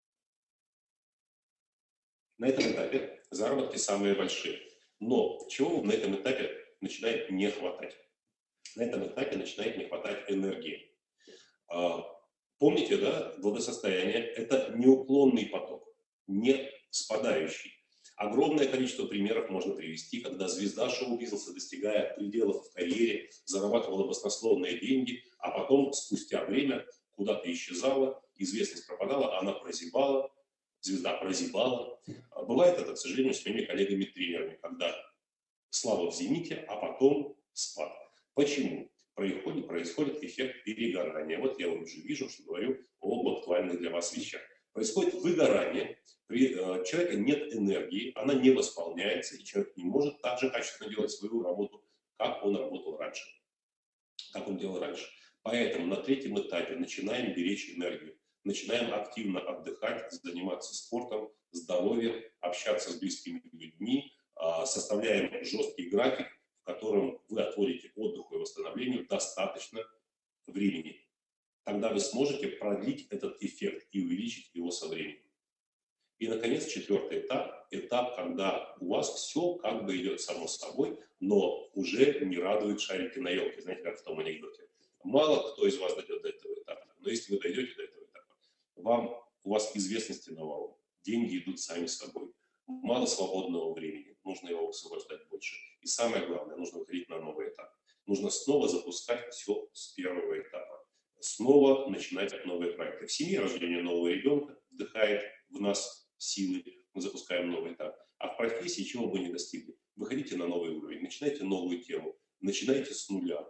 [SPEAKER 2] На этом этапе заработки самые большие. Но чего на этом этапе начинает не хватать? На этом этапе начинает не хватать энергии. Помните, да, благосостояние – это неуклонный поток, не спадающий. Огромное количество примеров можно привести, когда звезда шоу-бизнеса, достигая пределов в карьере, зарабатывала баснословные деньги, а потом, спустя время, куда-то исчезала, известность пропадала, она прозябала, звезда прозябала. Бывает это, к сожалению, с моими коллегами-тренерами, когда слава в зените, а потом спад. Почему? Происходит, происходит эффект перегорания. Вот я уже вижу, что говорю об актуальных для вас вещах. Происходит выгорание, при э, человека нет энергии, она не восполняется, и человек не может так же качественно делать свою работу, как он работал раньше. как он делал раньше. Поэтому на третьем этапе начинаем беречь энергию, начинаем активно отдыхать, заниматься спортом, здоровьем, общаться с близкими людьми, составляем жесткий график, в котором вы отводите отдыху и восстановлению достаточно времени. Тогда вы сможете продлить этот эффект и увеличить его со временем. И, наконец, четвертый этап, этап, когда у вас все как бы идет само собой, но уже не радует шарики на елке, знаете, как в том анекдоте. Мало кто из вас дойдет до этого этапа, но если вы дойдете до этого этапа, вам, у вас известности навалом, деньги идут сами собой, мало свободного времени, нужно его высвобождать больше. И самое главное, нужно выходить на новый этап. Нужно снова запускать все с первого этапа. Снова начинать новые проекты. В семье рождение нового ребенка вдыхает в нас силы, мы запускаем новый этап. А в профессии, чего бы не достигли, выходите на новый уровень, начинайте новую тему, начинайте с нуля.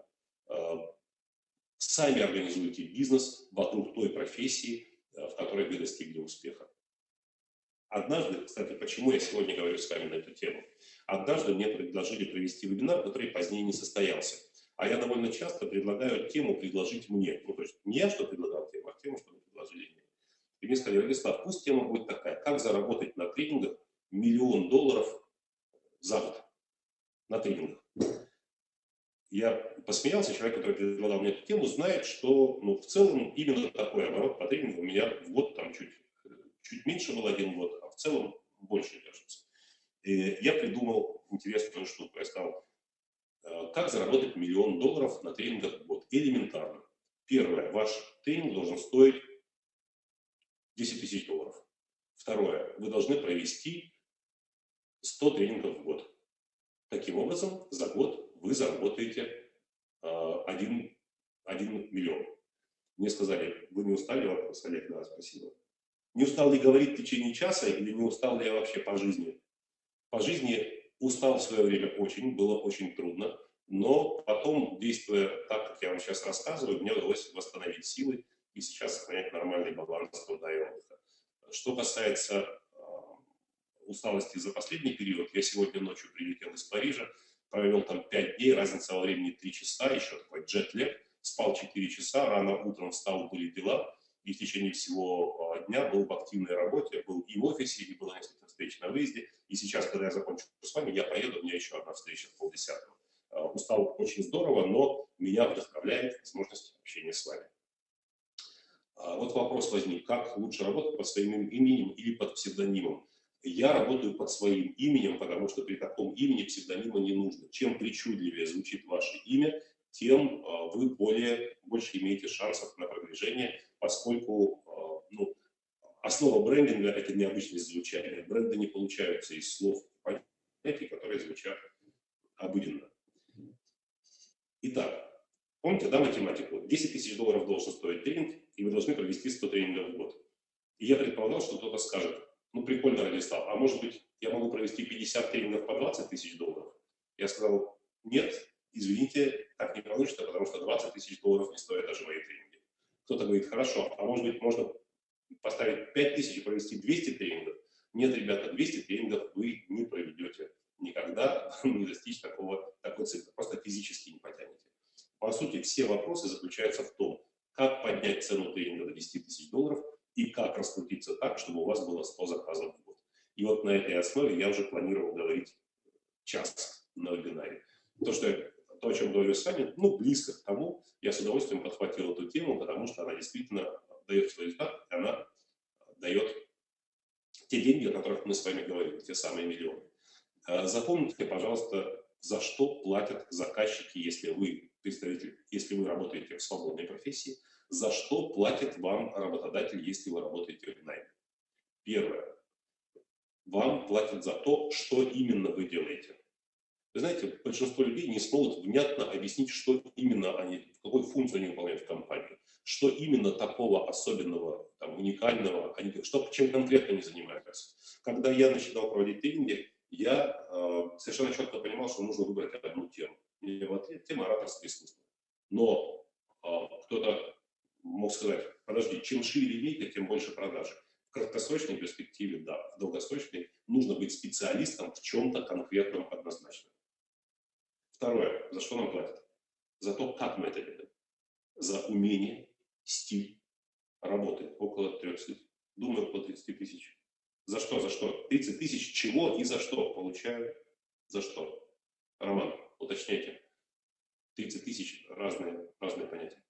[SPEAKER 2] Сами организуйте бизнес вокруг той профессии, в которой вы достигли успеха. Однажды, кстати, почему я сегодня говорю с вами на эту тему, однажды мне предложили провести вебинар, который позднее не состоялся. А я довольно часто предлагаю тему предложить мне. Ну, то есть не я что предлагал тему, а тему, что вы предложили мне. И мне сказали: Владислав, пусть тема будет такая: как заработать на тренингах миллион долларов за год. На тренингах. Я посмеялся, человек, который предлагал мне эту тему, знает, что ну, в целом именно такой оборот по тренингу у меня в год там чуть, чуть меньше был один год, а в целом больше держится. И я придумал интересную штуку. Я сказал: как заработать миллион долларов на тренингах в год? Элементарно. Первое. Ваш тренинг должен стоить десять тысяч долларов. Второе. Вы должны провести сто тренингов в год. Таким образом, за год вы заработаете один миллион. Мне сказали: вы не устали, вопрос, Олег? Да, спасибо. Не устал ли говорить в течение часа или не устал ли я вообще по жизни? По жизни устал в свое время очень, было очень трудно, но потом, действуя так, как я вам сейчас рассказываю, мне удалось восстановить силы и сейчас сохранять нормальный баланс труда и отдыха. Что касается э, усталости за последний период, я сегодня ночью прилетел из Парижа, провел там пять дней, разница во времени три часа, еще такой джет-лэг, спал четыре часа, рано утром встал, были дела, и в течение всего э, дня был в активной работе, был и в офисе, и было несколько встреч на выезде, и сейчас, когда я закончу с вами, я поеду, у меня еще одна встреча в полдесятого. Э, устал очень здорово, но меня вдохновляет возможность общения с вами. А вот вопрос возник: как лучше работать под своим именем или под псевдонимом? Я работаю под своим именем, потому что при таком имени псевдонима не нужно. Чем причудливее звучит ваше имя, тем вы более, больше имеете шансов на продвижение, поскольку ну, основа брендинга – это необычность звучания. Бренды не получаются из слов и понятий, которые звучат обыденно. Итак, помните, да, математику? десять тысяч долларов должен стоить тренинг, и вы должны провести сто тренингов в год. И я предполагал, что кто-то скажет: ну, прикольно, Владислав, а может быть, я могу провести пятьдесят тренингов по двадцать тысяч долларов? Я сказал: нет, извините, так не получится, потому что двадцать тысяч долларов не стоят даже мои тренинги. Кто-то говорит: хорошо, а может быть, можно поставить пять тысяч и провести двести тренингов? Нет, ребята, двести тренингов вы не проведете никогда, не достичь такого, такой цифры, просто физически не потянете. По сути, все вопросы заключаются в том, как поднять цену тренинга до десяти тысяч долларов и как раскрутиться так, чтобы у вас было сто заказов в год. И вот на этой основе я уже планировал говорить час на вебинаре. То, что я, то, о чем говорю с вами, ну, близко к тому, я с удовольствием подхватил эту тему, потому что она действительно дает свой результат, и она дает те деньги, о которых мы с вами говорили, те самые миллионы. Запомните, пожалуйста, за что платят заказчики, если вы представитель, если вы работаете в свободной профессии, за что платит вам работодатель, если вы работаете в найме. Первое. Вам платят за то, что именно вы делаете. Вы знаете, большинство людей не смогут внятно объяснить, что именно они, какую функцию они выполняют в компании, что именно такого особенного, там, уникального, они, что, чем конкретно они занимаются. Когда я начинал проводить тренинги, я э, совершенно четко понимал, что нужно выбрать одну тему. И вот тема ораторского искусства. Но э, кто-то мог сказать: подожди, чем шире линейка, тем больше продаж. В краткосрочной перспективе, да, в долгосрочной нужно быть специалистом в чем-то конкретном однозначно. Второе, за что нам платят? за то, как мы это делаем, за умение, стиль работы. Около трехсот, думаю, около тридцати тысяч. За что, за что? тридцать тысяч чего и за что получаю? За что? Роман, уточняйте. тридцать тысяч разные, разные понятия.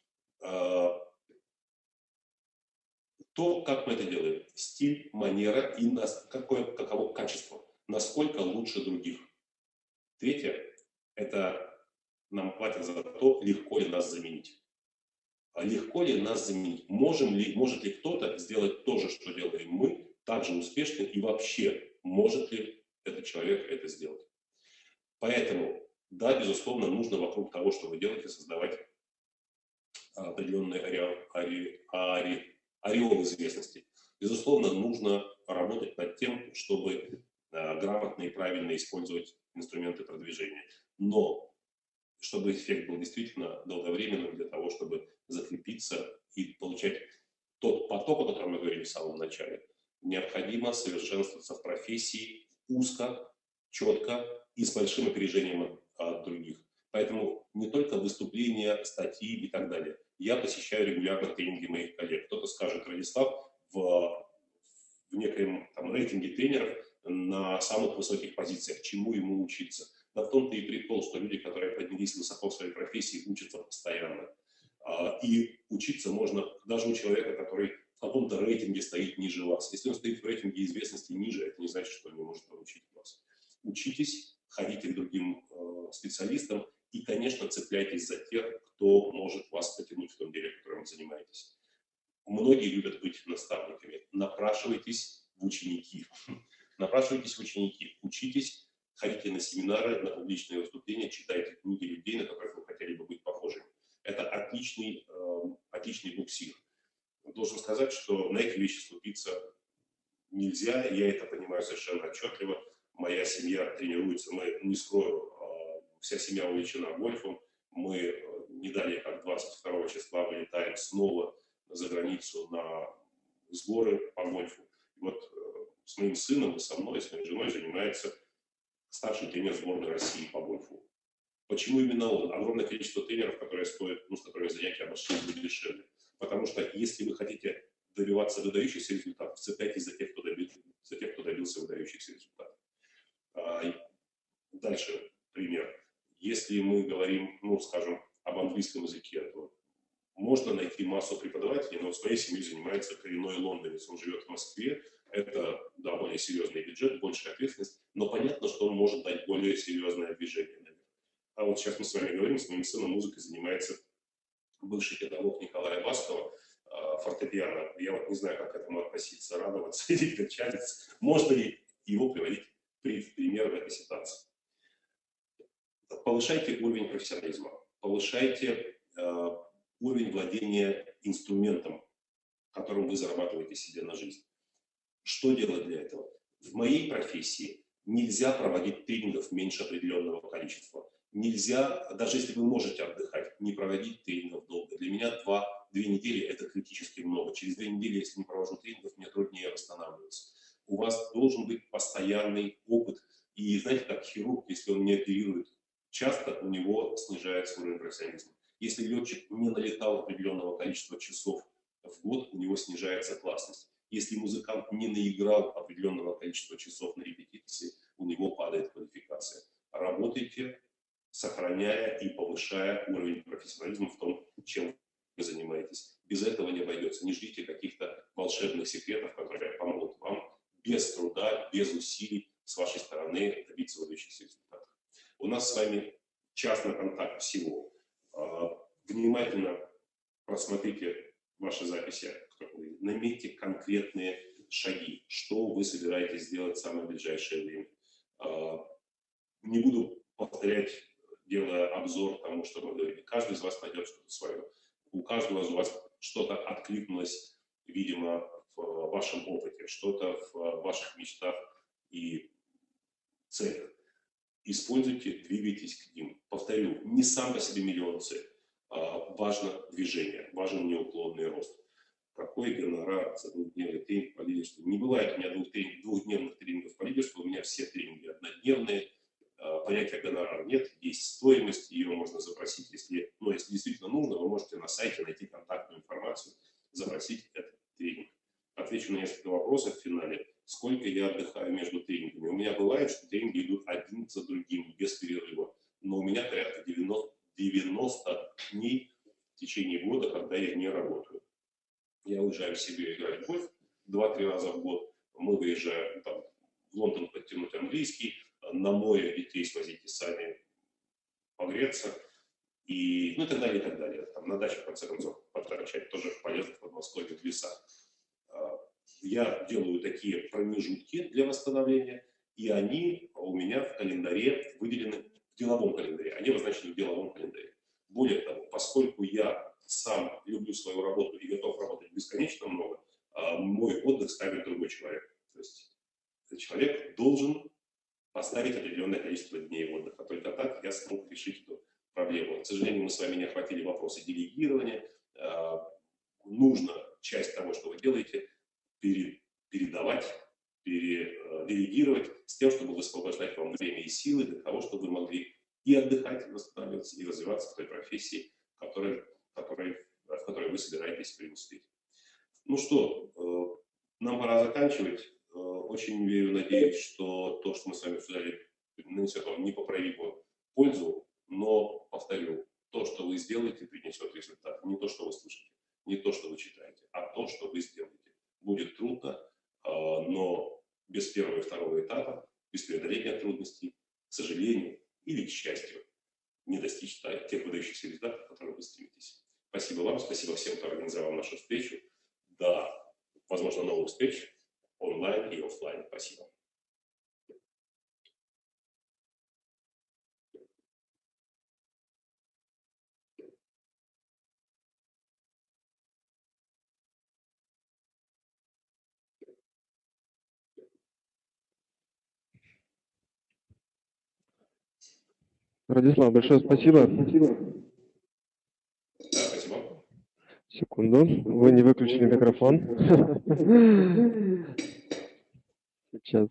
[SPEAKER 2] То, как мы это делаем, стиль, манера и нас, какое, каково качество, насколько лучше других. Третье, это нам платят за то, легко ли нас заменить. А легко ли нас заменить? Можем ли, может ли кто-то сделать то же, что делаем мы, так же успешно, и вообще, может ли этот человек это сделать? Поэтому, да, безусловно, нужно вокруг того, что вы делаете, создавать определенный ореол, ореол, ореол известности. Безусловно, нужно работать над тем, чтобы а, грамотно и правильно использовать инструменты продвижения. Но чтобы эффект был действительно долговременным, для того, чтобы закрепиться и получать тот поток, о котором мы говорили в самом начале, необходимо совершенствоваться в профессии узко, четко и с большим опережением от, от других. Поэтому не только выступления, статьи и так далее. Я посещаю регулярно тренинги моих коллег. Кто-то скажет: Радислав, в, в некоем там, рейтинге тренеров на самых высоких позициях, чему ему учиться. Да в том-то и прикол, что люди, которые поднялись высоко в своей профессии, учатся постоянно. И учиться можно даже у человека, который в каком-то рейтинге стоит ниже вас. Если он стоит в рейтинге известности ниже, это не значит, что он не может научить вас. Учитесь, ходите к другим э, специалистам и, конечно, цепляйтесь за тех, кто может вас потянуть в том деле, которым вы занимаетесь. Многие любят быть наставниками. Напрашивайтесь в ученики. Напрашивайтесь в ученики. Учитесь, ходите на семинары, на публичные выступления, читайте книги людей, на которых вы хотели бы быть похожими. Это отличный, э, отличный буксир. Должен сказать, что на эти вещи ступиться нельзя. Я это понимаю совершенно отчетливо. Моя семья тренируется, мы, не скрою, вся семья увлечена гольфом. Мы не далее, как двадцать второго числа, вылетаем снова за границу на сборы по гольфу. И вот с моим сыном и со мной, с моей женой занимается старший тренер сборной России по гольфу. Почему именно он? Огромное количество тренеров, которые стоят, ну, с которыми занятия обошлись бы дешевле. Потому что если вы хотите добиваться выдающихся результатов, цепляйтесь за тех, кто добился, за тех, кто добился выдающихся результатов. Дальше пример. Если мы говорим, ну, скажем, об английском языке, то можно найти массу преподавателей, но в своей семье занимается коренной лондонец. Он живет в Москве. Это, да, более серьезный бюджет, большая ответственность, но понятно, что он может дать более серьезное движение. А вот сейчас мы с вами говорим, с моим сыном музыкой занимается бывший педагог Николая Баскова, фортепиано. Я вот не знаю, как к этому относиться, радоваться или печалиться. Можно ли его приводить в пример в этой ситуации? Повышайте уровень профессионализма, повышайте э, уровень владения инструментом, которым вы зарабатываете себе на жизнь. Что делать для этого? В моей профессии нельзя проводить тренингов меньше определенного количества. Нельзя, даже если вы можете отдыхать, не проводить тренингов долго. Для меня два, две недели – это критически много. Через две недели, если не провожу тренингов, мне труднее восстанавливаться. У вас должен быть постоянный опыт. И знаете, как хирург, если он не оперирует часто, у него снижается уровень профессионализма. Если летчик не налетал определенного количества часов в год, у него снижается классность. Если музыкант не наиграл определенного количества часов на репетиции, у него падает квалификация. Работайте, сохраняя и повышая уровень профессионализма в том, чем вы занимаетесь. Без этого не обойдется. Не ждите каких-то волшебных секретов, которые помогут вам без труда, без усилий с вашей стороны добиться выдающихся результатов. У нас с вами час на контакт всего. Внимательно просмотрите ваши записи, наметьте конкретные шаги, что вы собираетесь сделать в самое ближайшее время. Не буду повторять, делая обзор тому, что мы говорили. Каждый из вас найдет что-то свое. У каждого из вас что-то откликнулось, видимо, в вашем опыте, что-то в ваших мечтах и целях. Используйте, двигайтесь к ним. Повторю, не сам по себе миллион цель. Важно движение, важен неуклонный рост. Какой гонорар за двухдневный тренинг по лидерству? Не бывает у меня двухдневных тренингов по лидерству, у меня все тренинги однодневные. Понятия гонорар нет, есть стоимость, ее можно запросить, если, ну, если действительно нужно, вы можете на сайте найти контактную информацию, запросить этот тренинг. Отвечу на несколько вопросов в финале. Сколько я отдыхаю между тренингами? У меня бывает, что тренинги идут один за другим, без перерыва. Но у меня порядка девяносто дней в течение года, когда я не работаю. Я уезжаю в Сибирь играть в гольф два-три раза в год. Мы выезжаем там, в Лондон подтянуть английский, на море детей свозите сами погреться. И, ну и так далее, и так далее. Там, на даче, в конце концов, потрачать тоже полезно в Подмосковье, в лесах. Я делаю такие промежутки для восстановления, и они у меня в календаре выделены, в деловом календаре. Они обозначены в деловом календаре. Более того, поскольку я сам люблю свою работу и готов работать бесконечно много, мой отдых ставит другой человек. То есть этот человек должен поставить определенное количество дней отдыха. Только так я смог решить эту проблему. К сожалению, мы с вами не охватили вопросы делегирования. Нужно часть того, что вы делаете, передавать, делегировать с тем, чтобы высвобождать вам время и силы для того, чтобы вы могли и отдыхать, и восстанавливаться, и развиваться в той профессии, которой, которой, в которой вы собираетесь преуспеть. Ну что, нам пора заканчивать. Очень верю, надеюсь, что то, что мы с вами обсуждали, нанесет вам непоправимую пользу, но, повторю, то, что вы сделаете, принесет результат. Не то, что вы слышите, не то, что вы читаете, а то, что вы сделаете. Будет трудно, но без первого и второго этапа, без преодоления трудностей, к сожалению или к счастью, не достичь тех выдающихся результатов, к которым вы стремитесь. Спасибо вам, спасибо всем, кто организовал нашу встречу. До, возможно, новых встреч онлайн и офлайн. Спасибо.
[SPEAKER 1] Радислав, большое спасибо.
[SPEAKER 2] Да, спасибо.
[SPEAKER 1] Секунду, вы не выключили микрофон. Сейчас.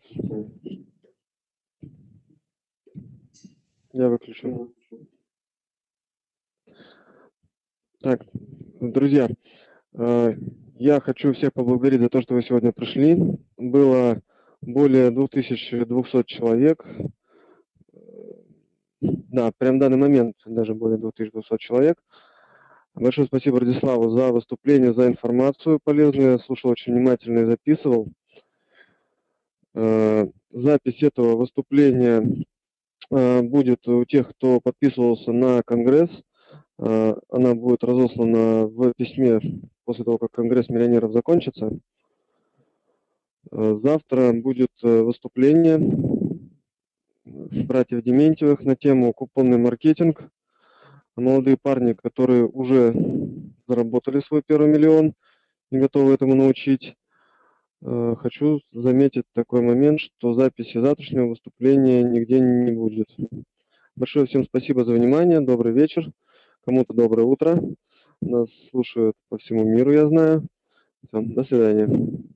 [SPEAKER 1] Я выключу. Так, друзья, я хочу всех поблагодарить за то, что вы сегодня пришли. Было более две тысячи двести человек. Да, прям в данный момент даже более две тысячи двести человек. Большое спасибо Радиславу за выступление, за информацию полезную. Я слушал очень внимательно и записывал. Запись этого выступления будет у тех, кто подписывался на конгресс. Она будет разослана в письме после того, как конгресс миллионеров закончится. Завтра будет выступление братьев Дементьевых на тему купонный маркетинг. Молодые парни, которые уже заработали свой первый миллион и готовы этому научить. Хочу заметить такой момент, что записи завтрашнего выступления нигде не будет. Большое всем спасибо за внимание. Добрый вечер. Кому-то доброе утро. Нас слушают по всему миру, я знаю. Все, до свидания.